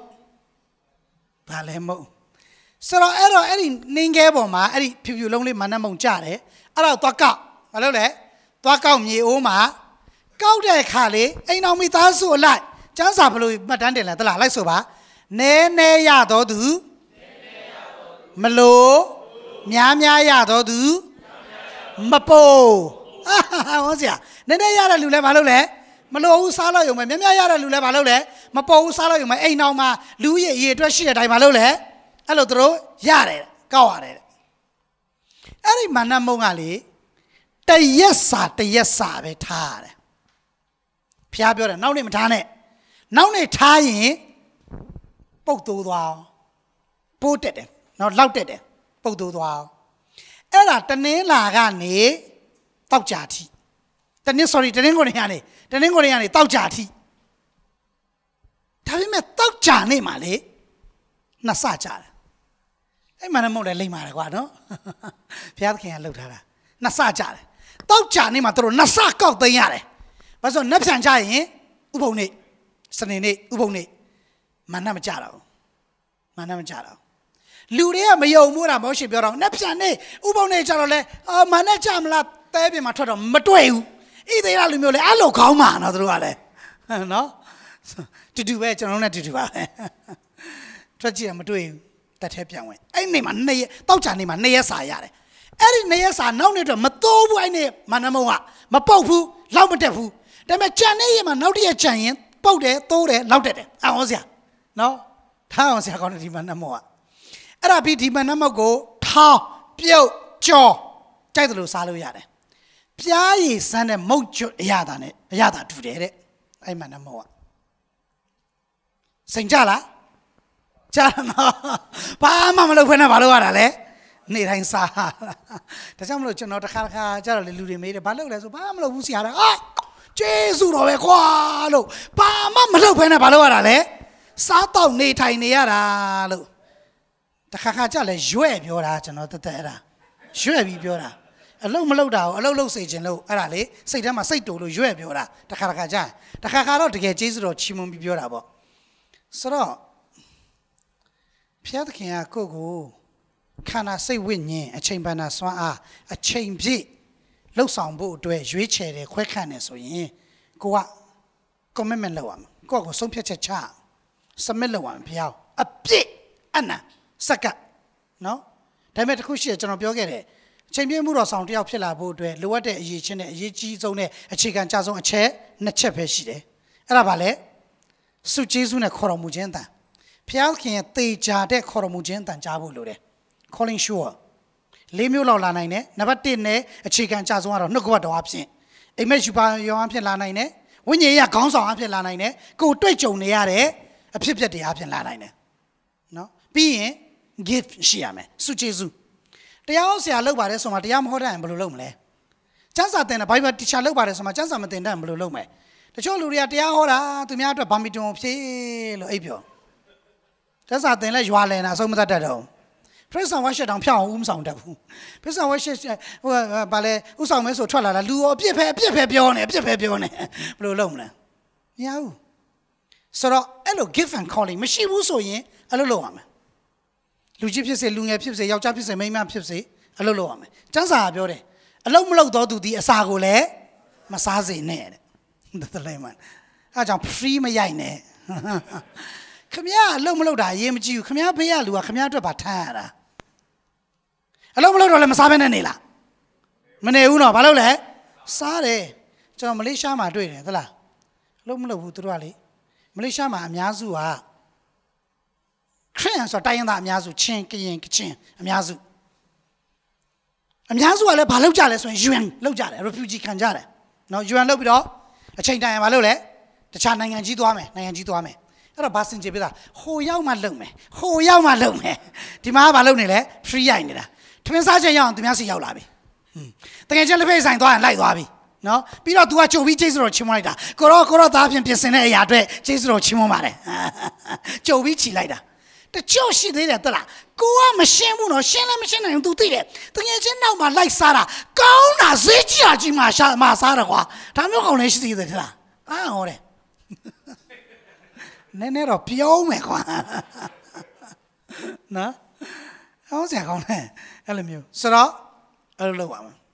ဆိုတော့အဲ့ဒီနင်းခဲပေါ်မှာအဲ့ဒီဖြူဖြူလုံးလေးမနတ်မုံကြတယ်အဲ့တော့သွားကောက်ဘာလို့လဲသွားကောက်မြေအိုးမှာကောက်တဲ့အခါလေးအိမ်တော်မိသားစုအလိုက်ကျန်းစာဘလို့မှတ်တမ်းတင်လဲတလားလိုက်ဆိုပါနဲရတော်သူမလို့များရတော်သူမပိုးဟောစရာနဲရတဲ့လူလဲဘာလို့လဲမလို့ဦးစားလို့ရုံပဲများရတဲ့လူလဲဘာလို့လဲမပိုးဦးစားလို့ရုံပဲအိမ်တော်မှာလူရဲ့ရေအတွက်ရှိတဲ့အတိုင်းဘာလို့လဲအဲ့လိုသူတို့ရတယ်ကောက်ရတယ်အဲ့ဒီမနတ်မုံကလေတရက်စာပဲထားရတယ်ဖျားပြောတယ်နောက်နေ့မထားနဲ့နောက်နေ့ထားရင်ပုတ်သိုးသွားပိုးတက်တယ်နော်လောက်တက်တယ်ပုတ်သိုးသွားအဲ့ဒါတနင်္လာကနေတောက်ကြထိတနင်္ကိုနေကနေတောက်ကြထိဒါပေမဲ့တောက်ကြနေမှာလေနှစ်ဆကြတယ်အဲ့မှလည်းမဟုတ်လေလိမ့်ပါတယ်ကွာနော်ဘုရားသခင်ကလှုပ်ထားတာနှစ်ဆကြတယ်တောက်ကြနေမှာတို့နှစ်ဆကောက်သိမ်းရတယ်ဘာလို့နတ်ပြန်ကြရင်ဥပုံနေစနေနေ့ဥပုံနေမနတ်မကြတော့လူတွေကမယုံဘူးလားမောရှေပြောတော့နတ်ပြန်နေဥပုံနေကြတော့လဲမနတ်ကြမလားတဲပြင်မှာထွက်တော့မတွေ့ဘူးသေးရလူမျိုးလေအဲ့လိုခေါင်းမှာနော်သူတို့ကလည်းနော်တူပဲကျွန်တော်နဲ့တူပါပဲထွက်ကြည့်ရမတွေ့ဘူးတက်ထဲပြန်ဝင်အဲ့နေမှာ2ရက်တောက်ချာနေမှာ2ရက်စာရတယ်အဲ့ဒီ2ရက်စာနောက်နေ့တော့မတိုးဘူးအဲ့နေမနမုံကမပုတ်ဘူးလောက်မတက်ဘူးဒါပေမဲ့ကြံနေရင်မှာနောက်တစ်ရက်ကြံရင်ပုတ်တယ်တိုးတယ်လောက်တက်တယ်အောင်စရာနော်ထားအောင်စရာကောင်းတယ်ဒီမနမုံကအဲ့ဒါပြီးဒီမနမုံကိုထောင်းပြုတ်ကြော်ကြိုက်တယ်လို့စားလို့ရတယ်ပြားရည်စမ်းတဲ့မုတ်ကျွတ်အရသာနဲ့အရသာတူတယ်တဲ့အဲ့မနမုံကစိန်ကြလားကြားနော်ဘာမှမလုပ်ခွင့်နဲ့ဘာလုပ်ရတာလဲနေတိုင်းစားဒါကြောင့်မလို့ကျွန်တော်တစ်ခါကြားတော့လေလူတွေမေးတယ်ဘာလုပ်လဲဆိုဘာမှမလုပ်ဘူးဆရာကကျေးဇူးတော်ပဲခွာလို့ဘာမှမလုပ်ခွင့်နဲ့ဘာလုပ်ရတာလဲစားတော့နေထိုင်နေရတာလို့တစ်ခါကြားလဲရွဲ့ပြောတာကျွန်တော်တက်အဲ့ဒါရွဲ့ပြီးပြောတာအလုပ်မလုပ်တာကိုအလုပ်လုပ်စေခြင်းလို့အဲ့ဒါလေစိတ်ထဲမှာစိတ်တူလို့ရွဲ့ပြောတာတစ်ခါကြားတစ်ခါတော့တကယ်ကျေးဇူးတော်ချီးမွမ်းပြီးပြောတာပေါ့ဆိုတော့ဖျားသခင်ကကိုကိုခန္ဓာစိတ်ဝိညာဉ်အချိန်ပန္နာစွမ်းအားအချိန်ပြည့်လှုပ်ဆောင်ဖို့အတွက်ရွေးချယ်တယ်ခွဲခန့်တယ်ဆိုရင်ကိုက commitment လုပ်ရမှာကိုကဆုံးဖြတ်ချက်ချ submit လုပ်ရမှာဖျားအပြည့်အနံစက္ကန့်နော်ဒါပေမဲ့တစ်ခုရှိတယ်ကျွန်တော်ပြောခဲ့တယ်အချိန်ပြည့်မှုတော်ဆောင်တယောက်ဖြစ်လာဖို့အတွက်လိုအပ်တဲ့အရေးချင်းနဲ့အရေးကြီးဆုံးနဲ့အခြေခံကြဆုံးအချက်2ချက်ပဲရှိတယ်အဲ့ဒါဘာလဲစုကျေးဇူးနဲ့ခေါ်တော်မူခြင်းတန်ဖျားခင်ရဲ့တေချာတဲ့ခေါ်တော်မူခြင်းတန်ကြားဖို့လိုတယ် calling sure 4မျိုးလောက်လာနိုင်တယ်နံပါတ်1နဲ့အခြေခံကြဆုံးကတော့နှုတ်ကပတ်တော်အဖြစ်အိမ်မက်ယူပါယောဟန်ဖြစ်လာနိုင်တယ်ဝိညာဉ်ရေးခေါင်းဆောင်အဖြစ်လာနိုင်တယ်ကိုယ်တွေ့ကြုံနေရတဲ့အဖြစ်ပြက်တွေအဖြစ်လာနိုင်တယ်နော်ပြီးရင် gift ရှိရမယ်စုကျေးဇူးတရားဆရာလုပ်ပါတယ်ဆိုမှတရားမဟောတတ်ရင်ဘယ်လိုလုပ်မလဲကျမ်းစာသင်တဲ့ Bible teacher လုပ်ပါတယ်ဆိုမှကျမ်းစာမသင်တတ်ရင်ဘယ်လိုလုပ်မလဲတချို့လူတွေကတရားဟောတာသူများအတွက်ဗာမီတွန်ဖြေးလို့အိပ်ပြောကျမ်းစာသင်လဲရွာလည်နာအဆုံးမတတ်တတ်တော့Praise and worship တောင်ဖြောင်းအောင်ဦးမဆောင်တတ်ဘူး Praise and worship ဟိုဗာလဲဥဆောင်မဲဆိုထွက်လာတာလူရောအပြစ်ပဲပြောနေဘယ်လိုလုပ်မလဲမရဘူးဆိုတော့အဲ့လို gift and calling မရှိဘူးဆိုရင်အဲ့လိုလုပ်ရမယ်လူကြီးဖြစ်စေလူငယ်ဖြစ်စေယောက်ျားဖြစ်စေမိန်းမဖြစ်စေအဲ့လိုလုပ်ရမယ်ကျမ်းစာကပြောတယ်အလုံးမလုံးတော့သူဒီအစာကိုလည်းမစားစေနဲ့တဲ့ဒါလည်းမှအဲ့ကြောင့် free မရိုက်နဲ့ခမရအလုံးမလုံးတာအရေးမကြီးဘူးခမရဘေးကလူကခမရအတွက်ပါထမ်းရတာအလုံးမလုံးတော့လည်းမစားဘဲနဲ့နေလားမနေဘူးနော်ဘာလို့လဲစားတယ်ကျွန်တော်မလေးရှားမှာတွေ့တယ်သလားအလုံးမလုံးဘူးသူတို့ကလေမလေးရှားမှာအများစုကခရစ်ယာန်ဆိုတိုင်းရင်းသားအများစုချင်းကရင်ကချင်းအများစုကလည်းဘာလုပ်ကြလဲဆိုရင် UN လုပ်ကြတယ် refugee ခံကြတယ်နော် UN လုပ်ပြီးတော့အချိန်တိုင်းဘာလုပ်လဲတခြားနိုင်ငံကြီးသွားမယ်အဲ့တော့ဘာစင်ကြပြတာဟိုရောက်မှလုပ်မယ်ဒီမှာဘာလုပ်နေလဲ free ရိုက်နေတာထမင်းစားချိန်ရောက်အောင်သူများစီရောက်လာပြီတကယ်ချင်းလက်ဖေးဆိုင်သွားရင်လိုက်သွားပြီနော်ပြီးတော့ तू ကကြိုပြီးကျေးဇူးတော်ချီးမွမ်းလိုက်တာကိုတော့သားဖြင့်ပြင်ဆင်တဲ့အရာအတွက်ကျေးဇူးတော်ချီးမွမ်းပါတယ်ကြိုပြီးချီလိုက်တာတချို့ရှိသေးတယ်တက်လားကိုကမရှင်းဘူးနော်ရှင်းလည်းမရှင်းနိုင်ဘူး तू သိတယ်တကယ်ချင်းနောက်မှာလိုက်စားတာကောင်းတာဈေးကြီးကြီးမှစားတယ်ကွာဒါမျိုးကောင်းလည်းရှိသေးတယ်ထလားဟောတယ်နည်းနည်းတော့ပြောင်းမယ်ကွာနော်ဟောစရာကောင်းတယ်အဲ့လိုမျိုးဆိုတော့အဲ့လိုလုပ်ပါမယ်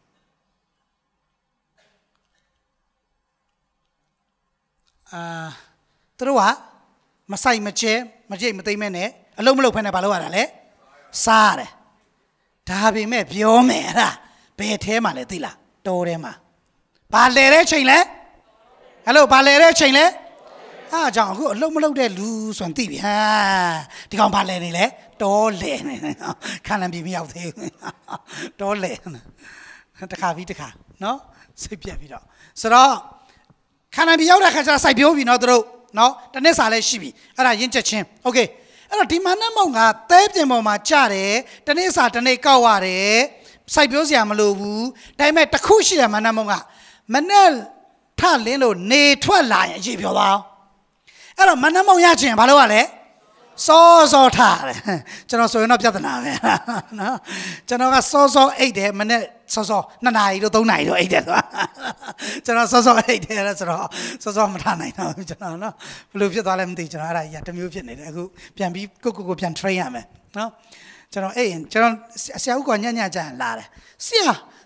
သူတို့ကမဆိုင်မကျဲမကြိတ်မသိမ့်မဲ့နဲ့အလုံးမလုံးဖက်နဲ့ဘာလုပ်ရတာလဲစားရတယ်ဒါပေမဲ့ပြောမယ်အဲ့ဒါဘယ်ထဲမှာလဲသိလားတောထဲမှာဘာလဲတဲ့ချိန်လဲအဲ့လိုဘာလဲတဲ့ချိန်လဲအားကြောင့်အခုအလုံးမလုံးတဲ့လူဆိုရင်သိပြီဟာဒီကောင်ဘာလဲနေလဲတောလဲနေခန္ဓာပြေမရောက်သေးဘူးတောလဲတခါပြီးတခါနော်စိတ်ပြက်ပြီးတော့ဆိုတော့ခန္ဓာပြေရောက်တဲ့ခါကျတော့စိုက်ပြိုးပြီနော်တို့နော်တနစ်စာလည်းရှိပြီအဲ့ဒါရင်းချက်ချင်းโอเคအဲ့တော့ဒီမနက်မုံကသဲပြင်ပေါ်မှာကြတယ်တနစ်စာတနေ့ကောက်ရတယ်စိုက်ပြိုးစရာမလိုဘူးဒါပေမဲ့တစ်ခုရှိတယ်မနက်မုံကမနက်ထလင်းလို့နေထွက်လာရင်အရေးပြောသွားအဲ့တော့မနက်မုံရချင်ဘာလို့ ရလဲစောထားတယ်ကျွန်တော်ဆိုရင်တော့ပြဿနာပဲနော်ကျွန်တော်ကစောအိတ်တယ်မနေ့စော2နာရီတို့3နာရီတို့အိတ်တယ်ဆိုတာကျွန်တော်စောအိတ်တယ်ဆိုတော့စောမထားနိုင်တော့ကျွန်တော်နော်ဘယ်လိုဖြစ်သွားလဲမသိကျွန်တော်အဲ့ဒါကြီးတမျိုးဖြစ်နေတယ်အခုပြန်ပြီးကိုပြန် train ရမယ်နော်ကျွန်တော်ကျွန်တော်ဆရာဦးကညကြရင်လာတယ်ဆရာ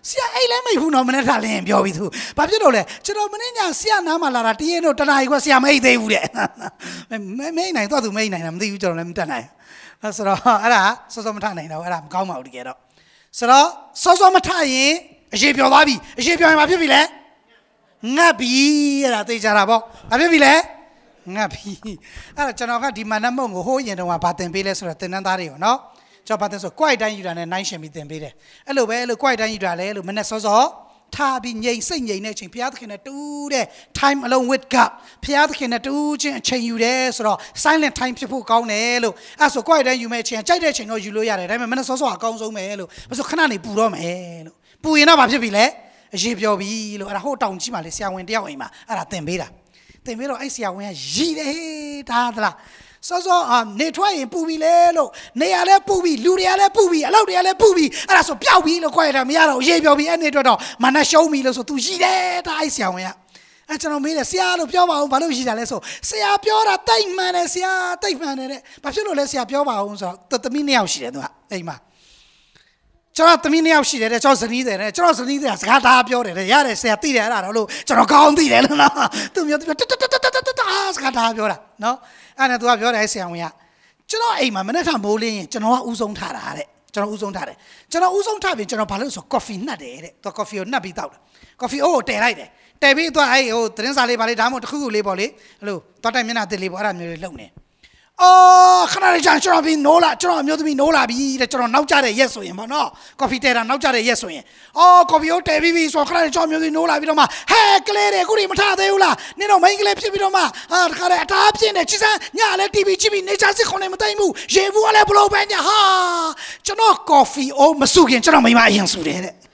sia ai le mai hu no mane tha lin pyo bi thu ba phit lo le chano mane nya sia na ma la da tiyin do tana yi kwa sia mai thei hu de mai nai to tu mai nai na ma thi hu chano le ma tat nai so do ara so ma tha nai do ara ma kaung ma hu tike do so do so ma tha yin a ye pyo twa bi a ye pyo yin ma phit bi le ngap bi ara thei ja da po ba phit bi le ngap bi ara chano ka di mana mong ko ho yin do ma ba tin pe le so do tin nan da de yo no cho ba tin so kwai dan yu da ne nai shin bi tin pe de ai lo be ai lo kwai dan yu da le lo ma ne so tha bi nyai sai nyai ne chin phya thakhin ne tu de time alone with God phya thakhin ne tu chin achain yu de so do silent time phit phu kaung ne lo a so kwai dan yu me chin jai de chin do yu lo ya de da me ma ne so a kaung song me lo ba so khana ni pu do me lo pu yin da ba phit bi le a ye pyo bi lo ara ho taung chi ma le sia win tayaw ai ma ara tin pe da tin pe do ai sia win ya yi de da da la so ne twai yin pu bi le lo ne ya le pu bi lu de ya le pu bi a lauk de ya le pu bi ara so pyaw bi lo kwai da ma ya do ye pyo bi ai ne twat do ma na shou mi lo so tu yi de da ai sia win ya ai chano me le sia lo pyo ba aung ba lo yi da le so sia pyo da tai man ne sia tai man ne de ba phit lo le sia pyo ba aung so to tami 2 ယောက်ရှိတယ်သူကအိမ်မှာကျွန်တော်သမီး 2 ယောက်ရှိတယ်တဲ့ကျွန်တော်ဇနီးတယ်တဲ့ကျွန်တော်ဇနီးတယ်စကားသားပြောတယ်တဲ့ရတယ်ဆရာသိတယ်အဲ့ဒါတော့လို့ကျွန်တော်ကောင်းသိတယ်လို့နော်သူမျိုးသူစကားသားပြောတာနော်အဲ့ဒါသူကပြောတယ်ဆရာဝန်ကကျွန်တော်အိမ်မှာမနေ့ကမိုးလင်းရင်ကျွန်တော်ကဥဆုံးထားတာတဲ့ကျွန်တော်ဥဆုံးထားတယ်ကျွန်တော်ဥဆုံးထားပြီးကျွန်တော်ဘာလို့ဆို coffee နှက်တယ်တဲ့သူ coffee ကိုနှက်ပြီးတောက်တာ coffee အိုးကိုတည်လိုက်တယ်တည်ပြီးသူကအဲ့ဟိုသတင်းစာလေးပါလေဒါမှမဟုတ်တစ်ခုခုလေးပေါ့လေအဲ့လိုတောက်တိုက်မျက်နှာတစ်လေးပေါ့အဲ့ဒါမျိုးလေးလုံနေခဏလေးကြာကျွန်တော်ပြီးနိုးလာကျွန်တော်အမျိုးသမီးနိုးလာပြီတဲ့ကျွန်တော်နောက်ကျတဲ့ရက်ဆိုရင်ပေါ့နော်ကော်ဖီတဲတာနောက်ကျတဲ့ရက်ဆိုရင်ကော်ဖီကိုတဲပြီးပြီဆိုခဏလေးကျွန်တော်အမျိုးသမီးနိုးလာပြီးတော့မှဟဲကလေးတွေအခုဒီမထားသေးဘူးလားနင်တို့မိန်းကလေးဖြစ်ပြီးတော့မှတခါလေအသားပြင်းနေချစ်စမ်းညလည်း TV ကြည့်ပြီးနေချစစ်ခုံနေမသိဘူးရေဘူးကလည်းဘလို့ပဲညဟာကျွန်တော်ကော်ဖီအိုးမစုခင်ကျွန်တော်မိန်းမအရင်စုတယ်တဲ့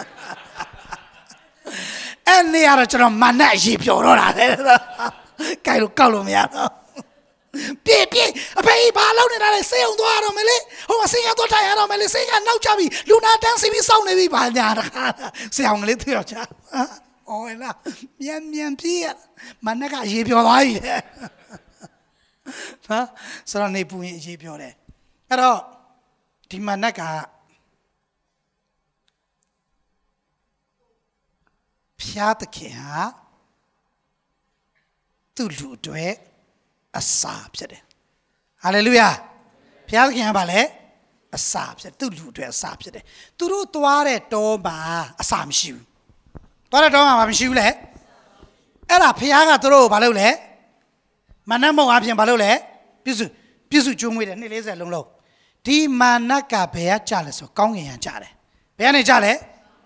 အဲ့နေရတော့ကျွန်တော်မနဲ့ရေပြောတော့တာတဲ့ကြိုက်လို့ကောက်လို့မရတော့ပြေအဖေဘာလုပ်နေတာလဲစေအောင်သွားရတော့မယ်လေဟိုမှာစေကသွားထိုင်ရတော့မယ်လေစေကနောက်ကျပြီလူနာတန်းစီပြီးစောင့်နေပြီဘာညာတခါစေအောင်လေးတွေ့တော့ချာအော်လာမြန်ပြေမနက်ကရေပြောသွားပြီနော်ဆိုတော့နေပူရင်ရေပြောတယ်အဲ့တော့ဒီမနက်ကဖျားသခင်ဟာသူ့လူတွေအစာဖြစ်တယ်ဟာလေလုယာဘုရားသခင်ကဘာလဲအစာဖြစ်သူ့လူတွေအစာဖြစ်တယ်သူတို့သွားတဲ့တောမှာအစာမရှိဘူးသွားတဲ့တောမှာမရှိဘူးလေအဲ့ဒါဘုရားကသူတို့ကိုဘာလုပ်လဲမနက်မုံအပြင်ဘာလုပ်လဲပြည့်စုကျွေးမွေးတယ်240လုံးဒီမာနကဘယ်ကကြလဲဆိုကောင်းကင်ကကြတယ်ဘယ်ကနေကြလဲ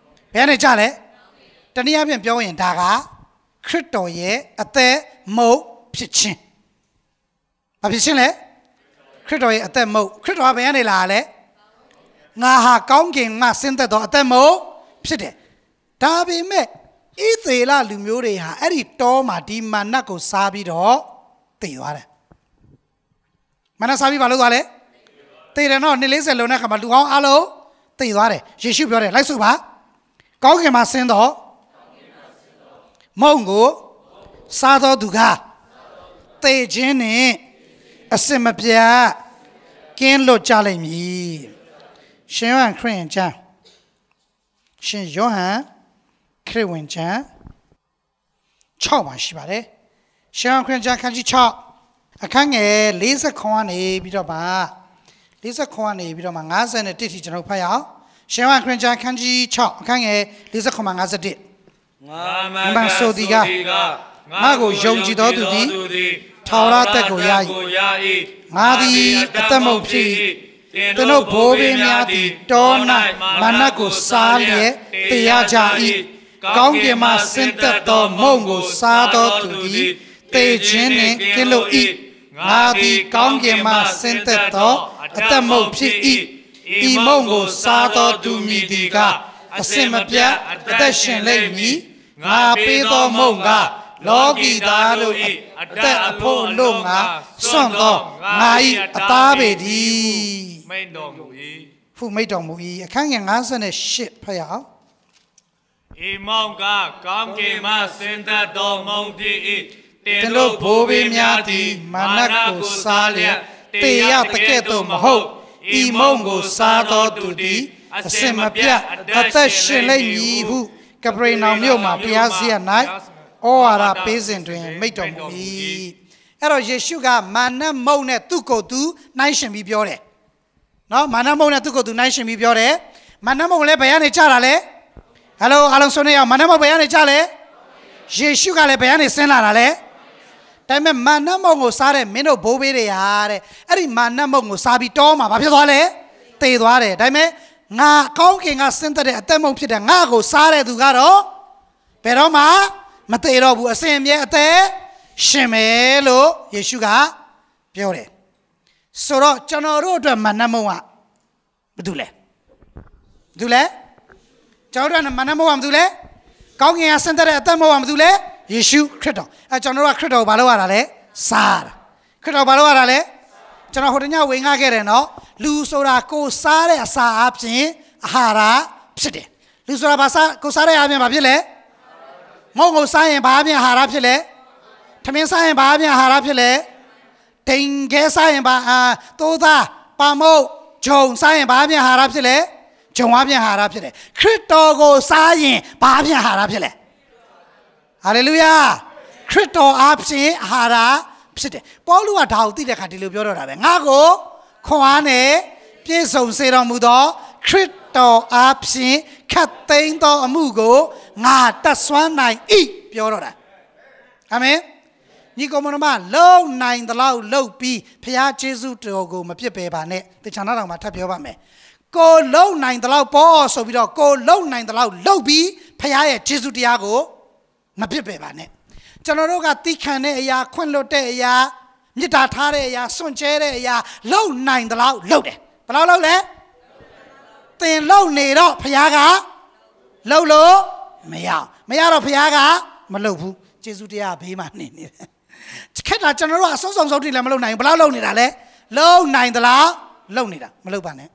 တနည်းအားဖြင့်ပြောရင်ဒါကခရစ်တော်ရဲ့အသက်မုတ်ဖြစ်ခြင်းဘာဖြစ်ချင်းလဲခရစ်တော်ရဲ့အသက်မုတ်ခရစ်တော်ကဘယ်ကနေလာလဲငါဟာကောင်းကင်မှဆင်းသက်သောအသက်မုတ်ဖြစ်တယ်ဒါပေမဲ့ဣသေလလူမျိုးတွေဟာအဲ့ဒီတောမှာဒီမာနကိုစားပြီးတော့တည်သွားတယ်မာနစားပြီးဘာလုပ်သွားလဲတည်တယ်နော်240လုံးတဲ့ခါမှာလူကောင်းအားလုံးတည်သွားတယ်ယေရှုပြောတယ်လိုက်ဆိုပါကောင်းကင်မှာဆင်းသောမုတ်ကိုစားသောသူကတည်ခြင်းနဲ့အစင်မပြတ်ကင်းလွတ်ကြလိမ့်မည်ရှင်ယောဟန်ခရစ်ယာန်ကျမ်းရှင်ယောဟန်ခရစ်ဝင်ကျမ်း6မှာရှိပါတယ်ရှင်ယောဟန်ခရစ်ယာန်ကျမ်းခန်းကြီး6အခန်းငယ်40ခွန်ကနေပြီးတော့မှ50ခွန်ကနေပြီးတော့မှ51ထိကျွန်တော်ဖတ်ရအောင်ရှင်ယောဟန်ခရစ်ယာန်ကျမ်းခန်းကြီး6အခန်းငယ်40ခွန်မှ51 ငါမှန်ဆိုသည်ကငါကိုယုံကြည်တော်သူသည်ထာဝရတက်ကိုရ၏ငါသည်အသက်မုတ်ဖြစ်သင်တို့ဘိုးဘေးများသည်တော၌မာနကိုစားလျက်တရားကြ၏ကောင်းကင်မှဆင်းသက်သောမုန့်ကိုစားသောသူသည်သေခြင်းနှင့်ကင်းလွတ်၏ငါသည်ကောင်းကင်မှဆင်းသက်သောအသက်မုတ်ဖြစ်၏ဤမုန့်ကိုစားသောသူမည်သည်ကအစင်မပြတ်အသက်ရှင်လိမ့်မည်ငါပေးသောမုန့်ကလောကီသားတို့၏အသက်အဖို့လို့ငါစွန့်သောငါ၏အသားပေသည်မိန့်တော်မူ၏ဖူမိန့်တော်မူ၏အခန်းငယ်58ဖတ်ရအောင်ဤမောင်ကကောင်းကင်မှဆင်းသက်သောမုန့်ဖြစ်၏တင်တို့ဘိုးဘေးများသည်မာနကိုစားလျက်တေရတကဲ့သို့မဟုတ်ဤမုန့်ကိုစားသောသူသည်အစင်မပြတ်အသက်ရှင်လိမ့်မည်ဟုကပရိနောင်မြို့မှာတရားစီရင်၌ဩဝါဒပေးစဉ်တွင်မိန့်တော်မူ၏အဲ့တော့ယေရှုကမာနမုံနဲ့သူ့ကိုယ်သူနှိုင်းရှင်ပြီးပြောတယ်နော်မာနမုံနဲ့သူ့ကိုယ်သူနှိုင်းရှင်ပြီးပြောတယ်မာနမုံလည်းဘယ်ကနေကြတာလဲဟယ်လိုအားလုံးဆွေးနွေးအောင်မာနမုံဘယ်ကနေကြလဲယေရှုကလည်းဘယ်ကနေဆင်းလာတာလဲဒါပေမဲ့မာနမုံကိုစားတဲ့မင်းတို့ဘိုးဘေးတွေဟာတဲ့အဲ့ဒီမာနမုံကိုစားပြီးတောမှာဘာဖြစ်သွားလဲသေသွားတယ်ဒါပေမဲ့ငါကောင်းကင်ကဆင်းသက်တဲ့အသက်မုံဖြစ်တဲ့ငါကိုစားတဲ့သူကတော့ဘယ်တော့မှမသေတော့ဘူးအစဉ်အမြဲအသက်ရှင်မယ်လို့ယေရှုကပြောတယ်ဆိုတော့ကျွန်တော်တို့အတွက်မာနမုံကဘာတူလဲဘာတူလဲကျွန်တော်တို့ကမာနမုံကဘာတူလဲကောင်းကင်ကဆင်းသက်တဲ့အသက်မုံကဘာတူလဲယေရှုခရစ်တော်အဲကျွန်တော်တို့ကခရစ်တော်ကိုဘာလုပ်ရတာလဲစားတာခရစ်တော်ဘာလုပ်ရတာလဲကျွန်တော်ဟိုတညဝင်ငှခဲ့တယ်နော်လူဆိုတာကိုစားတဲ့အစာအပြင်အာဟာရဖြစ်တယ်လူဆိုတာဘာစားကိုစားတဲ့အပြင်ဘာဖြစ်လဲမုံကိုစားရင်ဘာအပြင်အာဟာရဖြစ်လဲထမင်းစားရင်ဘာအပြင်အာဟာရဖြစ်လဲဒိန်ခဲစားရင်ဘာတိုးသားပါမုတ်ဂျုံစားရင်ဘာအပြင်အာဟာရဖြစ်လဲဂျုံအပြင်အာဟာရဖြစ်တယ်ခရစ်တော်ကိုစားရင်ဘာအပြင်အာဟာရဖြစ်လဲဟာလေလုယာခရစ်တော်အပြင်အာဟာရဖြစ်တယ်ပေါလုကဒါကိုသိတဲ့အခါဒီလိုပြောတော့တာပဲငါကိုခွန်အားနဲ့ပြည့်စုံစေတော်မူသောခရစ်တော်အပြင်ခတ်သိမ်းသောအမှုကိုငါတတ်စွမ်းနိုင်၏ပြောတော့တာအာမင်ညီကောင်မတို့လုံနိုင်သလောက်လှုပ်ပြီးဖခင်ယေရှုတော်ကိုမပြစ်ပယ်ပါနဲ့တခြားနာတော်မှာထပ်ပြောပါမယ်ကိုလုံနိုင်သလောက်ပေါ်ဆိုပြီးတော့ကိုလုံနိုင်သလောက်လှုပ်ပြီးဖခင်ရဲ့ယေရှုတရားကိုမပြစ်ပယ်ပါနဲ့ကျွန်တော်တို့ကတိခံတဲ့အရာခွင့်လွတ်တဲ့အရာမေတ္တာထားတဲ့အရာစွန့်ကြဲတဲ့အရာလုံနိုင်သလောက်လှုပ်တယ်ဘယ်လောက်လှုပ်လဲသင်လှုပ်နေတော့ဖခင်ကလှုပ်လို့မရတော့ဖခင်ကမလှုပ်ဘူးယေရှုတရားဘေးမှာနေတယ်ခက်တာကျွန်တော်တို့အဆုံးစုံတိလည်းမလုပ်နိုင်ဘူးဘယ်လောက်လုပ်နေတာလဲလုံနိုင်သလားလုပ်နေတာမလုပ်ပါနဲ့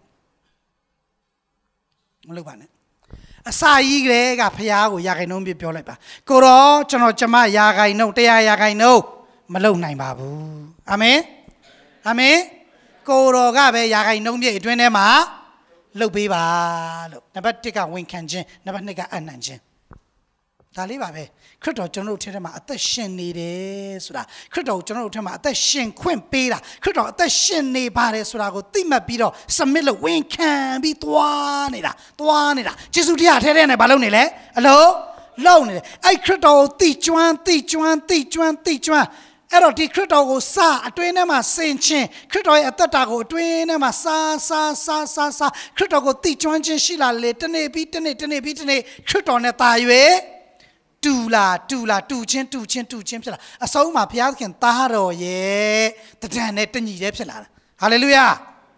အစာကြီးကလေးကဖះကိုရာခိုင်နှုန်းပြပြောလိုက်ပါကိုတော့ကျွန်တော်ကျမရာခိုင်နှုန်း100ရာခိုင်နှုန်းမလုပ်နိုင်ပါဘူးအာမင်ကိုတော်ကပဲရာခိုင်နှုန်းပြအတွင်းထဲမှာလှုပ်ပေးပါလို့နံပါတ်1ကဝန်ခံခြင်းနံပါတ်2ကအနံ့ခြင်းဒါလေးပါပဲခရစ်တော်ကျွန်တော်တို့ထဲမှာအသက်ရှင်နေတယ်ဆိုတာခရစ်တော်ကျွန်တော်တို့ထဲမှာအသက်ရှင်ခွင့်ပေးတာခရစ်တော်အသက်ရှင်နေပါတယ်ဆိုတာကိုသိမှတ်ပြီးတော့ submit လို့ဝန်ခံပြီးသွားနေတာယေရှုတရားထဲနဲ့ဘာလုပ်နေလဲအလုံးလုံနေတယ်အဲ့ခရစ်တော်ကိုသိကျွမ်းအဲ့တော့ဒီခရစ်တော်ကိုစားအတွင်းထဲမှာဆင်ခြင်းခရစ်တော်ရဲ့အသက်တာကိုအတွင်းထဲမှာစားခရစ်တော်ကိုသိကျွမ်းခြင်းရှိလာလေတနေ့ပြီးတနေ့ခရစ်တော်နဲ့တာ၍တူချင်းဖြစ်လာအဆုံးမှာဘုရားသခင်သားတော်ရဲ့တဒံနဲ့တညီတည်းဖြစ်လာတာဟာလေလုယာ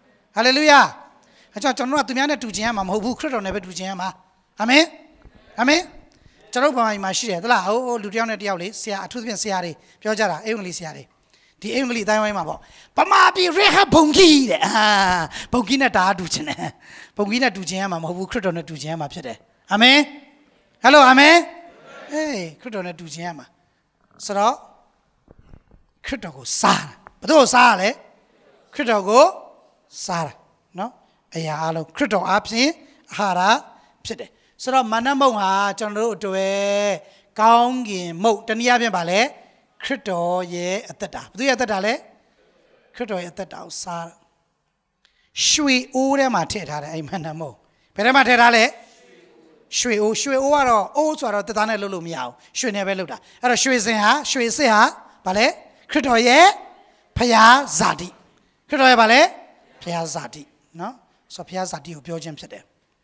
အဲကြောင့်ကျွန်တော်တို့ကသူများနဲ့တူချင်းရမှာမဟုတ်ဘူးခရစ်တော်နဲ့ပဲတူချင်းရမှာအာမင်ကျွန်တော်ဗမာပြည်မှာရှိတယ်သလားဟိုလူတစ်ယောက်နဲ့တစ်ယောက်လေဆရာအထူးသဖြင့်ဆရာတွေပြောကြတာအင်္ဂလိပ်ဆရာတွေဒီအင်္ဂလိပ်အတိုင်းဝိုင်းမှာပေါ့ဗမာပြည်ရဟဘုံကြီးတဲ့ဘုံကြီးနဲ့တာတူချင်းတယ်ဘုံကြီးနဲ့တူချင်းရမှာမဟုတ်ဘူးခရစ်တော်နဲ့တူချင်းရမှာဖြစ်တယ်အာမင်ဟယ်လိုအာမင်ခရစ်တော်နဲ့တူချင်းရမှာဆိုတော့ခရစ်တော်ကိုစားတာဘယ်သူကိုစားရလဲခရစ်တော်ကိုစားတာနော်အရာအလုံးခရစ်တော်အပြင်အာဟာရဖြစ်တယ်ဆိုတော့မာနမုံဟာကျွန်တော်တို့အတွက်ကောင်းကင်မုံတနည်းအားဖြင့်ပါလဲခရစ်တော်ရဲ့အသက်တာဘယ်သူရဲ့အသက်တာလဲခရစ်တော်ရဲ့အသက်တာကိုစားရွှေအိုးထဲမှာထည့်ထားတယ်အဲ့မာနမုံဘယ်ထဲမှာထည့်ထားလဲရွှေအိုးကတော့အိုးဆိုတော့တက်သားနဲ့လုပ်လို့မရဘူးရွှေနဲ့ပဲလုပ်တာအဲ့တော့ရွှေစစ်ဟာဗာလဲခရစ်တော်ရဲ့ဖျားဇာတိခရစ်တော်ရဲ့ဗာလဲဖျားဇာတိနော်ဆိုဖျားဇာတိကိုပြောခြင်းဖြစ်တယ်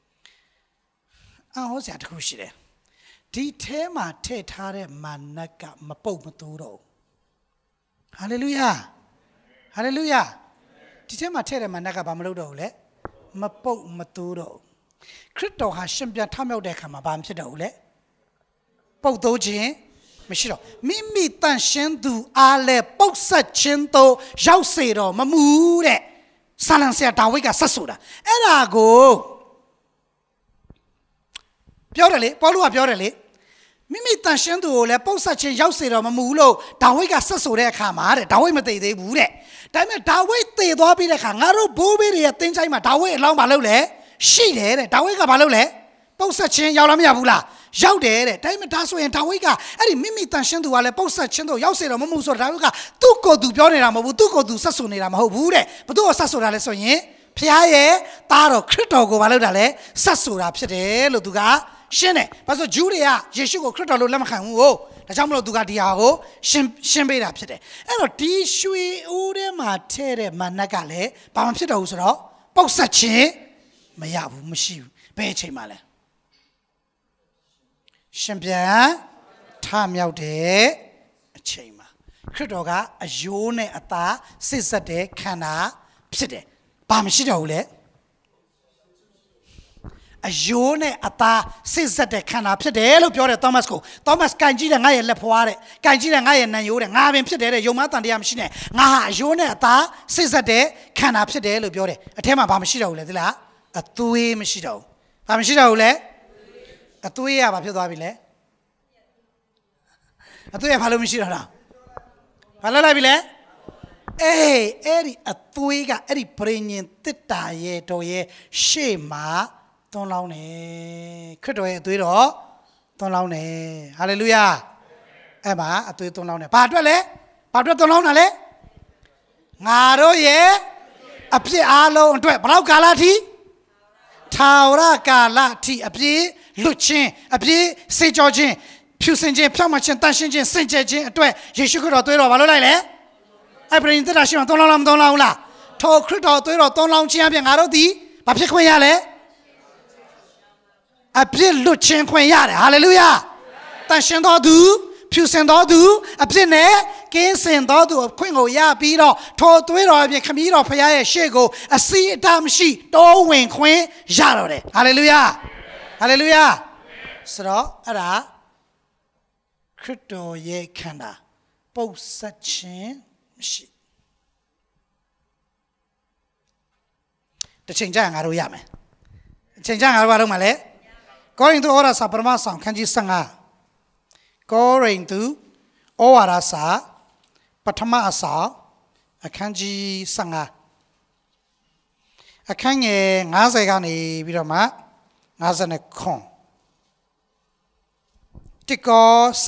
ဟောစရာတစ်ခုရှိတယ်ဒီထဲမှာထည့်ထားတဲ့မာနကမပုတ်မတိုးတော့ဟာလေလုယာဒီထဲမှာထည့်တဲ့မာနကဘာမလုပ်တော့ဘူးလဲမပုတ်မတိုးတော့ခရစ်တော်ဟာရှင်ပြန်ထမြောက်တဲ့အခါမှာဘာဖြစ်တော့ဘူးလဲပုတ်တိုးခြင်းမရှိတော့မိမိတန်ရှင်းသူအားလဲပုတ်ဆက်ခြင်းတို့ရောက်စေတော့မမူတဲ့ဆာလံဆရာဒါဝိဒ်ကဆက်ဆိုတာအဲ့ဒါကိုပြောတယ်လေပေါလုကပြောတယ်လေမိမိတန်ရှင်းသူကိုလည်းပုတ်ဆက်ခြင်းရောက်စေတော့မမူလို့ဒါဝိဒ်ကဆက်ဆိုတဲ့အခါမှာတဲ့ဒါဝိဒ်မသိသေးဘူးတဲ့ဒါပေမဲ့ဒါဝိဒ်သေသွားပြီးတဲ့အခါငါတို့ဘိုးဘေးတွေရဲ့သင်္ချိုင်းမှာဒါဝိဒ်အလောင်းမလုပ်လဲရှိတယ်တဲ့ဒါဝိဒ်ကဘာလုပ်လဲပုတ်ဆက်ခြင်းရောက်လာမရဘူးလားရောက်တယ်တဲ့ဒါပေမဲ့ဒါဆိုရင်ဒါဝိဒ်ကအဲ့ဒီမိမိတန်ရှင်းသူကလည်းပုတ်ဆက်ခြင်းတို့ရောက်စေတော့မမှုဆိုတော့ဒါဝိဒ်ကသူ့ကိုယ်သူပြောနေတာမဟုတ်ဘူးသူ့ကိုယ်သူဆက်ဆိုနေတာမဟုတ်ဘူးတဲ့ဘသူ့ကိုဆက်ဆိုတာလဲဆိုရင်ဖျားရဲ့သားတော်ခရစ်တော်ကိုဘာလုပ်တာလဲဆက်ဆိုတာဖြစ်တယ်လို့သူကရှင်းတယ်ဘာလို့ဂျူးတွေကယေရှုကိုခရစ်တော်လို့လက်မခံဘူးဟုတ်ဒါကြောင့်မလို့သူကဒီဟာကိုရှင်းပေးတာဖြစ်တယ်အဲ့တော့ဒီရွှေအိုးထဲမှာထဲတဲ့မနက်ကလည်းဘာမှဖြစ်တော့ဘူးဆိုတော့ပုတ်ဆက်ခြင်းမရဘူးမရှိဘူးဘယ်အချိန်မှလဲရှင်ပြန်ထမြောက်တဲ့အချိန်မှာခရစ်တော်ကအယိုးနဲ့အသားစစ်ဆက်တဲ့ခန္ဓာဖြစ်တယ်ဘာမရှိတော့ဘူးလေအယိုးနဲ့အသားစစ်ဆက်တဲ့ခန္ဓာဖြစ်တယ်လို့ပြောတယ်သောမတ်ကိုသောမတ်ကန်ကြည့်တယ်ငါရဲ့လက်ဖွားတဲ့ကန်ကြည့်တယ်ငါရဲ့နံရိုးတဲ့ငါပင်ဖြစ်တယ်တဲ့ယုံမတန်တရားမရှိနဲ့ငါဟာအယိုးနဲ့အသားစစ်ဆက်တဲ့ခန္ဓာဖြစ်တယ်လို့ပြောတယ်အထဲမှာဘာမရှိတော့ဘူးလေသိလားအသွေးမရှိတော့ဘူးဘာမရှိတော့ဘူးလေအသွေးရဘာဖြစ်သွားပြီလဲအသွေးရဘာလို့မရှိတော့လားဘာလုပ်လိုက်ပြီလဲအဲ့ဒီအသွေးကအဲ့ဒီပရိညင်တစ်တာရဲ့တော်ရဲ့ရှေ့မှာသွန်းလောင်းတယ်ခရစ်တော်ရဲ့အသွေးတော်သွန်းလောင်းတယ်ဟာလေလုယာအဲ့မှာအသွေးသွန်းလောင်းတယ်ဘာအတွက်လဲဘာအတွက်သွန်းလောင်းတာလဲငါတို့ရဲ့အပြစ်အားလုံးအတွက်ဘယ်လောက်ကာလထိထာဝရကာလထိအပြည့်လွတ်ခြင်းအပြည့်စေကြောခြင်းဖြူစင်ခြင်းဖြောင့်မခြင်းတန်ရှင်းခြင်းစင်ကြယ်ခြင်းအတွက်ယေရှုခရစ်တော်သွေးတော်ဘာလုပ်လိုက်လဲအဲ့ပရိသတ်တာရှိမှသွန်းလောင်းလားမသွန်းလောင်းဘူးလားထိုခရစ်တော်သွေးတော်သွန်းလောင်းခြင်းအပြင်ငါတို့ဒီဘာဖြစ်ခွင့်ရလဲအပြစ်လွတ်ခြင်းခွင့်ရတယ်ဟာလေလုယာတန်ရှင်းတော်သူဖြူစင်တော်သူအပြစ်နဲ့ကင်းစင်တော်သူခွင့်ကိုရပြီးတော့ထိုသွေးတော်အပြင်ခမည်းတော်ဖခင်ရဲ့ရှေ့ကိုအစီအတာမရှိတိုးဝင်ခွင့်ရတော့တယ်ဟာလေလုယာဟာလေလုယာဆိုတော့အဲ့ဒါခရစ်တော်ရဲ့ခန္ဓာပုတ်ဆက်ခြင်းမရှိတစ်ချိန်ကြာငါတို့ရမယ်အချိန်ကြာငါတို့ဘာလုပ်မှာလဲကောရိန္သုဩဝါဒစာပထမဆောင်ခန်းကြီး15ကောရိန္သုဩဝါဒစာပထမအဆောင်အခန်းကြီး15အခန်းငယ်90ကနေပြီးတော့မှ50ခွန်တိကော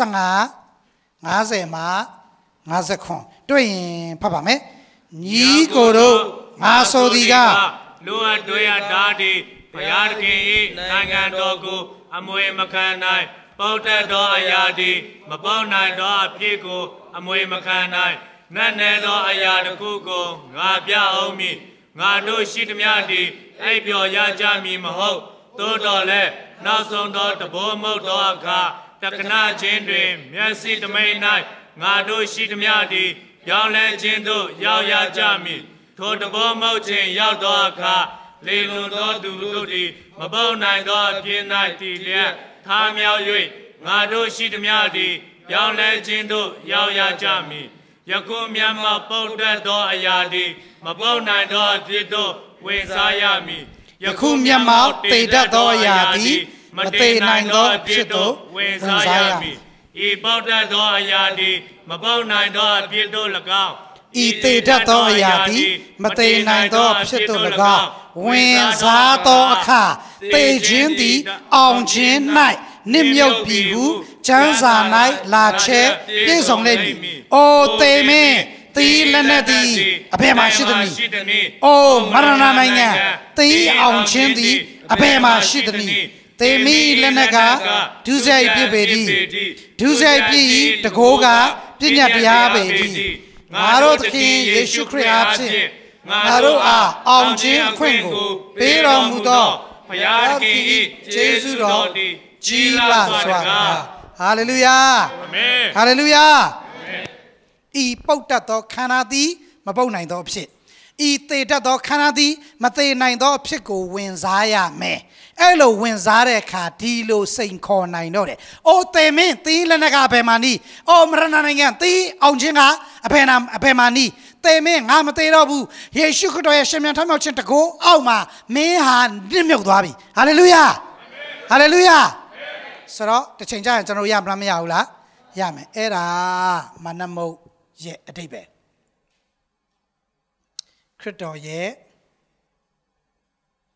15 50မှာ50ခွန်တွေ့ရင်ဖတ်ပါမယ်ညီကိုတို့ငါဆိုသည်ကလူအတွေ့ရတာဒီဘုရားသခင်၏နိုင်ငံတော်ကိုအမွေမခံနိုင်ပုတ်တက်သောအရာဒီမပေါနိုင်သောအဖြစ်ကိုအမွေမခံနိုင်နတ်နယ်သောအရာတစ်ခုကိုငါပြအောင်မည်ငါတို့ရှိသမျှဒီအိပ်ပျော်ရကြမည်မဟုတ်သို့တော်လည်းနောက်ဆုံးသောတဘောမုတ်သောအခါတက္ကနာချင်းတွင်မျက်စိတမိန်၌ငါတို့ရှိသမျှဒီပြောင်းလဲခြင်းသို့ရောက်ရကြမည်ထိုတဘောမုတ်ခြင်းရောက်သောအခါလေလွန်သောသူတို့သည်မပေါနိုင်သောအပြင်း၌တည်လျက်ထားမြောက်၍ငါတို့ရှိသမျှသည်ပြောင်းလဲခြင်းသို့ရောက်ရကြမည်ယခုမျက်မှောက်ပုတ်တက်သောအရာသည်မပေါနိုင်သောအဖြစ်သို့ဝင်စားရမည်ယခုမျက်မှောက်တည်တတ်သောအရာသည်မတည်နိုင်သောအဖြစ်သို့ဝင်စားရမည်ဤပေါတက်သောအရာသည်မပေါနိုင်သောအဖြစ်သို့၎င်းဤတည်တတ်သောအရာသည်မတည်နိုင်သောအဖြစ်သို့၎င်းဝင်စားသောအခါတည်ခြင်းသည်အောင်ခြင်း၌နစ်မြုပ်ပြီဟုကျမ်းစာ၌လာချက်ပြည့်စုံလိမ့်မည်။အိုသေမင်းသီးလက်နက်သည်အဘယ်မှာရှိသနည်း။အိုမရဏနိုင်ငံသီးအောင်ခြင်းသည်အဘယ်မှာရှိသနည်း။သေမင်းလက်နက်ကဒုစရိုက်ပြစ်ပေသည်။ဒုစရိုက်ပြစ်၏တကိုးကပြည့်ညတ်တရားပေသည်။ငါတို့သခင်ယေရှုခရစ်အားဖြင့်ငါတို့အားအောင်ခြင်းအခွင့်ကိုပေးတော်မူသောဘုရားသခင်၏ကျေးဇူးတော်သည်ကြီးလာစွာဟာလေလုယာအာမင်ဟာလေလုယာဤပုတ်တတ်သောခန္ဓာသည်မပုတ်နိုင်သောအဖြစ်ဤသေတတ်သောခန္ဓာသည်မသေနိုင်သောအဖြစ်ကိုဝင်စားရမယ်အဲ့လိုဝင်စားတဲ့အခါဒီလိုစိန်ခေါ်နိုင်တော့တယ်။အိုသေမင်းသီးလက်နက်ကဘယ်မှာနီး။အိုမရဏနိုင်ငံသီးအောင်ခြင်းကအဘယ်မှာနီး။သေမင်းငါမသေးတော့ဘူး။ယေရှုခရစ်တော်ရဲ့ရှင်ပြန်ထမြောက်ခြင်းတကူအောက်မှာမင်းဟာနစ်မြုပ်သွားပြီ။ဟာလေလုယာ။ဟာလေလုယာ။ဆိုတော့တစ်ချိန်ကျရင်ကျွန်တော်ရမလားမရဘူးလား။ရမယ်။အဲ့ဒါမနမုတ်ရဲ့အတိတ်ပဲ။ခရစ်တော်ရဲ့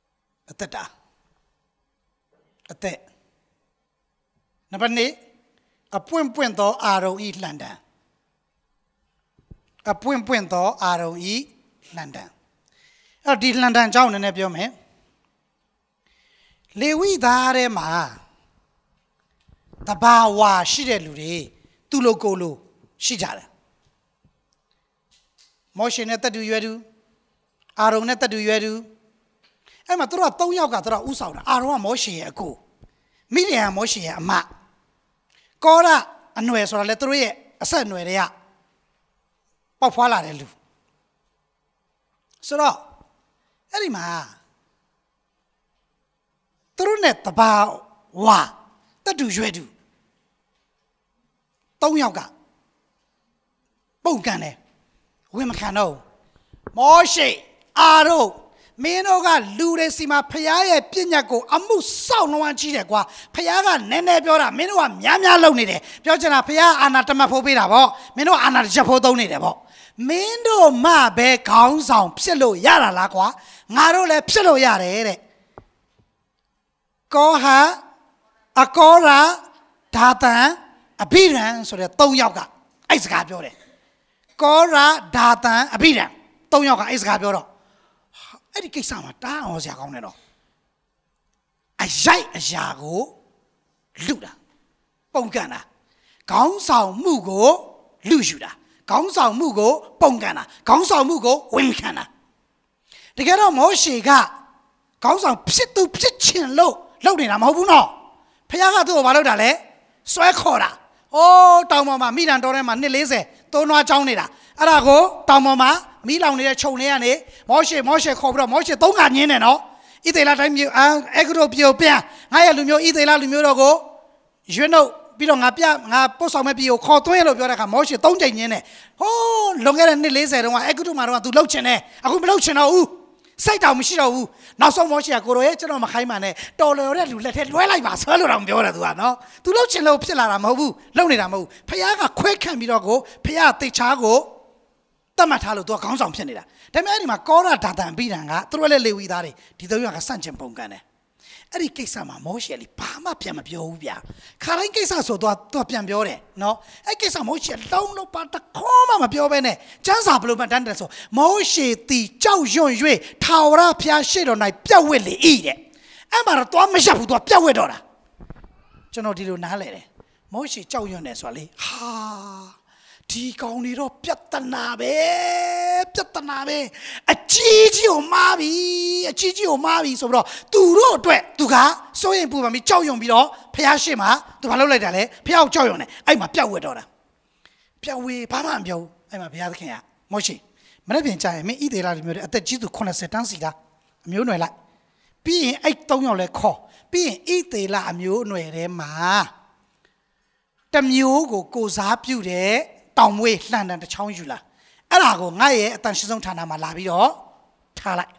အသက်တာအသက်နံပါတ်2အပွင့်ပွင့်သောအာရုံဤလှန်တံအပွင့်ပွင့်သောအာရုံဤလှန်တံအဲ့ဒီလှန်တံအကြောင်းနည်းနည်းပြောမယ်လေဝိသားထဲမှာတဘာဝရှိတဲ့လူတွေသူ့လိုကိုလိုရှိကြတယ်မောရှေနဲ့တက်တူရွယ်သူအာရုံနဲ့တက်တူရွယ်သူအဲ့မှာသူတို့က3ယောက်ကသူတို့ဥဆောင်တာအာရုံကမောရှေရဲ့အကိုမိလျံမောရှေရဲ့အမကောရအနွယ်ဆိုတာလေသူတို့ရဲ့အဆက်အနွယ်တွေကပေါက်ဖွာလာတဲ့လူဆိုတော့အဲ့ဒီမှာသူတို့နဲ့တဘာဝတက်တူရွယ်သူ3ယောက်ကပုံကန်တယ်ဝင်မခံတော့မောရှေအာရုံမင်းတို့ကလူတွေစီမှာဖျားရဲ့ပြညတ်ကိုအမှုစောင့်နှွမ်းကြည့်တယ်ကွာဖျားကနည်းနည်းပြောတာမင်းတို့ကများများလုပ်နေတယ်ပြောချင်တာဖျားအာနာတမတ်ဖို့ပေးတာပေါ့မင်းတို့အာနာတစ်ချက်ဖို့သုံးနေတယ်ပေါ့မင်းတို့မှပဲခေါင်းဆောင်ဖြစ်လို့ရတာလားကွာငါတို့လည်းဖြစ်လို့ရတယ်တဲ့ကောဟာအကောရာဒါတန်အဘိရန်ဆိုတဲ့3ယောက်ကအဲ့စကားပြောတယ်ကောရာဒါတန်အဘိရန်3ယောက်ကအဲ့စကားပြောတော့အဲ့ဒီကိစ္စမှာတားအောင်စရာကောင်းတယ်တော့အရိုက်အရာကိုလူတာပုံကန်တာခေါင်းဆောင်မှုကိုလူယူတာခေါင်းဆောင်မှုကိုပုံကန်တာခေါင်းဆောင်မှုကိုဝန်ခံတာတကယ်တော့မောရှေကခေါင်းဆောင်ဖြစ်သူဖြစ်ချင်လို့လုပ်နေတာမဟုတ်ဘူးနော်ဖခင်ကသူ့ကိုမလုပ်တာလေဆွဲခေါ်တာဟိုးတောင်ပေါ်မှာမိတန်တော်ထဲမှာ240သုံးနွားချောင်းနေတာအဲ့ဒါကိုတောင်ပေါ်မှာမိလောင်နေတဲ့ခြုံလေးကနေမောရှေခေါ်ပြီးတော့မောရှေ3ခါညင်းတယ်နော်ဣသေလတိုင်းမျိုးအဲဂုတို့ပြောပြန်ငါရဲ့လူမျိုးဣသေလလူမျိုးတော်ကိုရွေးနှုတ်ပြီးတော့ငါပို့ဆောင်မဲ့ပြည်ကိုခေါ်သွင်းလို့ပြောတဲ့အခါမောရှေ3ချိန်ညင်းတယ်ဟိုးလွန်ခဲ့တဲ့240တုန်းကအဲဂုတို့မှာတော့ तू လှုပ်ချင်တယ်အခုမလှုပ်ချင်တော့ဘူးစိတ်တောင်မရှိတော့ဘူးနောက်ဆုံးမောရှေကကိုရိုရဲ့ကျွန်တော်မခိုင်းပါနဲ့တော်လျော်တဲ့လူလက်ထဲလွှဲလိုက်ပါဆွဲလို့တော့ပြောတယ် तू ကနော် तू လှုပ်ချင်လို့ဖြစ်လာတာမဟုတ်ဘူးလှုပ်နေတာမဟုတ်ဘူးဖခင်ကခွဲခန့်ပြီးတော့ကိုဖခင်တိတ်ချားကိုတတ်မှတ်ထားလို့ तू ခေါင်းဆောင်ဖြစ်နေတာဒါပေမဲ့အဲ့ဒီမှာကောရဒါတန်ပြီးတန်ကသူတို့လည်းလေဝိသားတွေဒီ3ယောက်ကစန့်ကျင်ပုံကန်တယ်အဲ့ဒီကိစ္စမှာမောရှေလေးဘာမှပြန်မပြောဘူးဗျာခါတိုင်းကိစ္စဆိုတော့ तू ပြန်ပြောတယ်နော်အဲ့ကိစ္စမောရှေလုံးလုံးပါတခေါမှမပြောဘဲနဲ့ကျမ်းစာဘလို့မှတန်းတယ်ဆိုမောရှေတီကြောက်ရွံ့၍ထာဝရဘုရားရှေ့တော်၌ပြတ်ဝစ်လေ၏တဲ့အဲ့မှာတော့ तू မရပ်ဘူး तू ပြတ်ဝစ်တော့တာကျွန်တော်ဒီလိုနားလဲတယ်မောရှေကြောက်ရွံ့တယ်ဆိုတာလေဟာဒီကောင်တွေတော့ပြဿနာပဲအကြီးကြီးကိုမားပြီဆိုပြီးတော့သူတို့အတွက်သူကစိုးရင်ပူပန်ပြီးကြောက်ရွံ့ပြီးတော့ဖះရှိမှသူဘာလုပ်လိုက်တာလဲဖះကိုကြောက်ရွံ့တယ်အဲ့မှာပြတ်ဝဲတော့တာပြတ်ဝဲဘာမှမပြောဘူးအဲ့မှာဘုရားသခင်ကမောရှေမနေ့ပြင်ကြရင်မင်းဣသေလလူမျိုးတွေအသက်ကြီးသူ80တန်းစီတာအမျိုးအနွယ်လိုက်ပြီးရင်အဲ့3ယောက်လဲခေါ်ပြီးရင်ဣသေလအမျိုးအနွယ်ထဲမှာတမျိုးကိုစားပြုတဲ့တောင်မွေးလှန်တန်တစ်ချောင်းယူလာအဲ့ဒါကိုငါရဲ့အတန်ရှင်းဆုံးဌာနမှာလာပြီးတော့ထားလိုက်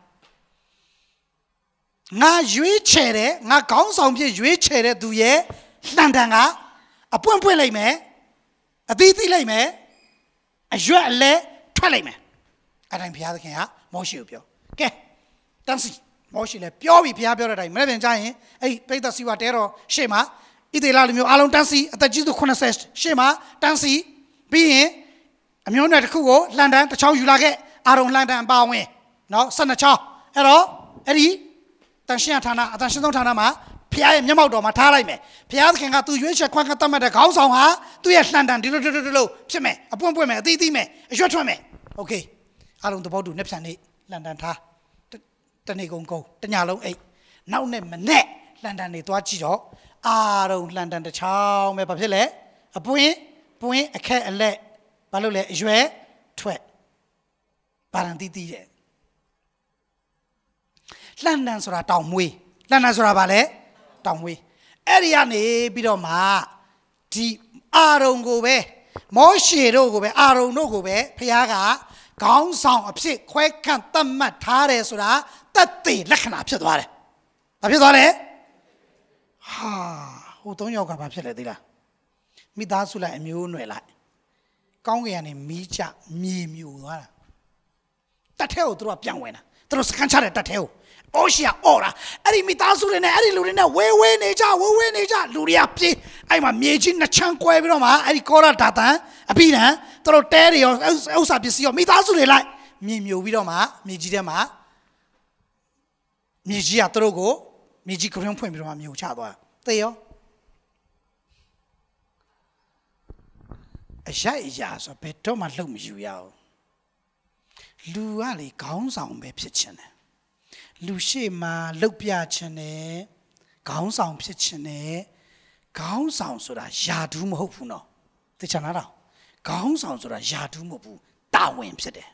ငါရွေးချယ်တဲ့ငါခေါင်းဆောင်ဖြစ်ရွေးချယ်တဲ့သူရဲ့လှန်တန်ကအပွင့်ပွင့်လိုက်မယ်အသီးသီးလိုက်မယ်အရွက်အလဲထွက်လိုက်မယ်အဲ့တိုင်းဘုရားသခင်ကမောရှေကိုပြောကဲတန်းစီမောရှေလည်းပြောပြီးဘုရားပြောတဲ့အတိုင်းမနေ့ပြန်ကြရင်အဲ့ပိဿစီဝတဲတော်ရှေ့မှာဣသေလလူမျိုးအားလုံးတန်းစီအသက်ကြီးသူ80ရှေ့မှာတန်းစီပြီးရင်အမျိုးနဲ့တစ်ခုကိုလှန်တန်းတစ်ချောင်းယူလာခဲ့အာရုံလှန်တန်းအပါဝင်နော်12ချောင်းအဲ့တော့အဲ့ဒီတန်ရှင်းဌာနအတန်ရှင်းဆုံးဌာနမှာဖခင်ရဲ့မျက်မှောက်တော်မှာထားလိုက်မယ်ဖခင်သခင်ကသူရွေးချယ်ခွင့်ကတတ်မှတ်တဲ့ခေါင်းဆောင်ဟာသူ့ရဲ့လှန်တန်းဒီလိုဖြစ်မယ်အပွင့်ပွင့်မယ်အသီးသီးမယ်အရွက်ထွက်မယ်โอเคအားလုံးသဘောတူနှစ်ဖြန်နေ့လှန်တန်းထားတနေ့ကုန်တညလုံးအိတ်နောက်နေ့မနေ့လှန်တန်းနေသွားကြည့်တော့အာရုံလှန်တန်းတစ်ချောင်းပဲဘာဖြစ်လဲအပွင့်ပွင့်အခက်အလက်ဘာလို့လဲအရွယ်ထွက်ပါရန်တီးတဲ့လှန်တန်းဆိုတာတောင်မွေးလှန်တန်းဆိုတာဘာလဲတောင်မွေးအဲ့ဒီကနေပြီးတော့မှဒီအာရုံကိုပဲမောရှေတို့ကိုပဲအာရုံတို့ကိုပဲဖခင်ကခေါင်းဆောင်အဖြစ်ခွဲခန့်သတ်မှတ်ထားတယ်ဆိုတာတတ်သိလက္ခဏာဖြစ်သွားတယ်ဘာဖြစ်သွားလဲဟာဟို3ယောက်ကဘာဖြစ်လဲသိလားမိသားစုလိုက်အမျိုးအနွယ်လိုက်ကောင်းကင်ကနေမီးချမြေမြူသွားတာတတ်ထဲကိုသူတို့ကပြန်ဝင်တာသူတို့စကန်ချတဲ့တတ်ထဲကိုအော်ရှိရအော်တာအဲ့ဒီမိသားစုတွေနဲ့အဲ့ဒီလူတွေနဲ့ဝဲနေကြလူတွေကပြေးအဲ့မှာမြေကြီးနှစ်ချမ်းကွဲပြီးတော့မှအဲ့ဒီကောရဒါတန်အပိဒံသူတို့တဲတွေရောဥစ္စာပစ္စည်းရောမိသားစုတွေလိုက်မြေမြုပ်ပြီးတော့မှမြေကြီးထဲမှာမြေကြီးကသူတို့ကိုမြေကြီးကရုံးဖွင့်ပြီးတော့မှမြုပ်ချသွားသိရောအရာဆိုဘယ်တော့မှလှုပ်မယူရအောင်လူကလေခေါင်းဆောင်ပဲဖြစ်ချင်တယ်လူရှိမှလှုပ်ပြချင်တယ်ခေါင်းဆောင်ဖြစ်ချင်တယ်ခေါင်းဆောင်ဆိုတာယာဒူးမဟုတ်ဘူးနော်သိချင်လားတော့ခေါင်းဆောင်ဆိုတာယာဒူးမဟုတ်ဘူးတာဝန်ဖြစ်တယ်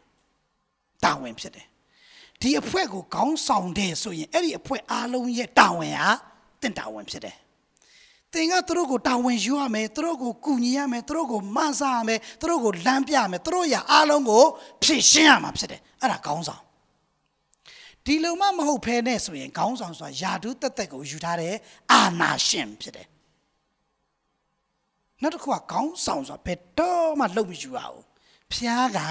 ဒီအဖွဲ့ကိုခေါင်းဆောင်တယ်ဆိုရင်အဲ့ဒီအဖွဲ့အားလုံးရဲ့တာဝန်ဟာတင့်တာဝန်ဖြစ်တယ်သင်ကသူတို့ကိုတာဝန်ယူရမယ်သူတို့ကိုကူညီရမယ်သူတို့ကိုမဆာရမယ်သူတို့ကိုလမ်းပြရမယ်သူတို့ရာအားလုံးကိုဖြည့်ရှင်းရမှာဖြစ်တယ်အဲ့ဒါခေါင်းဆောင်ဒီလိုမှမဟုတ်ဖဲနဲ့ဆိုရင်ခေါင်းဆောင်ဆိုတာယာဒူးတက်ကိုယူထားတဲ့အာနာရှင်ဖြစ်တယ်နောက်တစ်ခုကခေါင်းဆောင်ဆိုတာဘယ်တော့မှလှုပ်မယူရဘူးဖျားက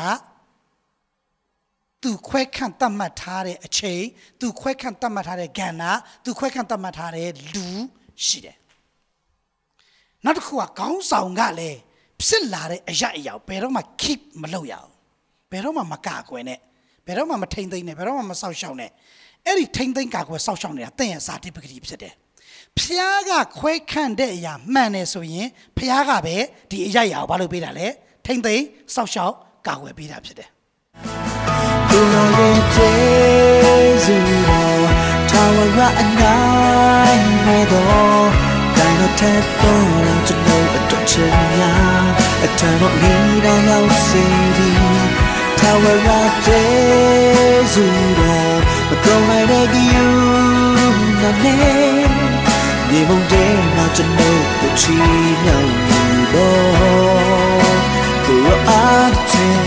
သူခွဲခန့်တတ်မှတ်ထားတဲ့အချိန်သူခွဲခန့်တတ်မှတ်ထားတဲ့ကဏ္ဍသူခွဲခန့်တတ်မှတ်ထားတဲ့လူရှိတယ်နောက်တစ်ခုကခေါင်းဆောင်ကလည်းဖြစ်လာတဲ့အရာဘယ်တော့မှ keep မလုပ်ရအောင်ဘယ်တော့မှမကာကွယ်နဲ့ဘယ်တော့မှမထိမ့်သိမ့်နဲ့ဘယ်တော့မှမဆောက်ရှောက်နဲ့အဲ့ဒီထိမ့်သိမ့်ကာကွယ်ဆောက်ရှောက်နေတာတင့်ရဲ့ဇာတိပဂတိဖြစ်တယ်ဖျားကခွဲခန့်တဲ့အရာမှန်တယ်ဆိုရင်ဖျားကပဲဒီအရာကိုဘာလုပ်ပေးတာလဲထိမ့်သိမ့်ဆောက်ရှောက်ကာကွယ်ပေးတာဖြစ်တယ်သူတော်ရဲ့ကျေးဇူးတော်ထာဝရအနိုင်မဲ့တော်တိုင်းတော်ထက်တော်ကျွန်တော်အတွက်ချင်များအထံတော်ဤတော်ရောက်စေသည်ထာဝရကျေးဇူးတော်မကုန်နိုင်တဲ့ဒီယူနာနဲ့ဒီမုန်တဲ့နောက်ကျွန်တော်ကိုချီးမြှောက်တော်သူအားချင်း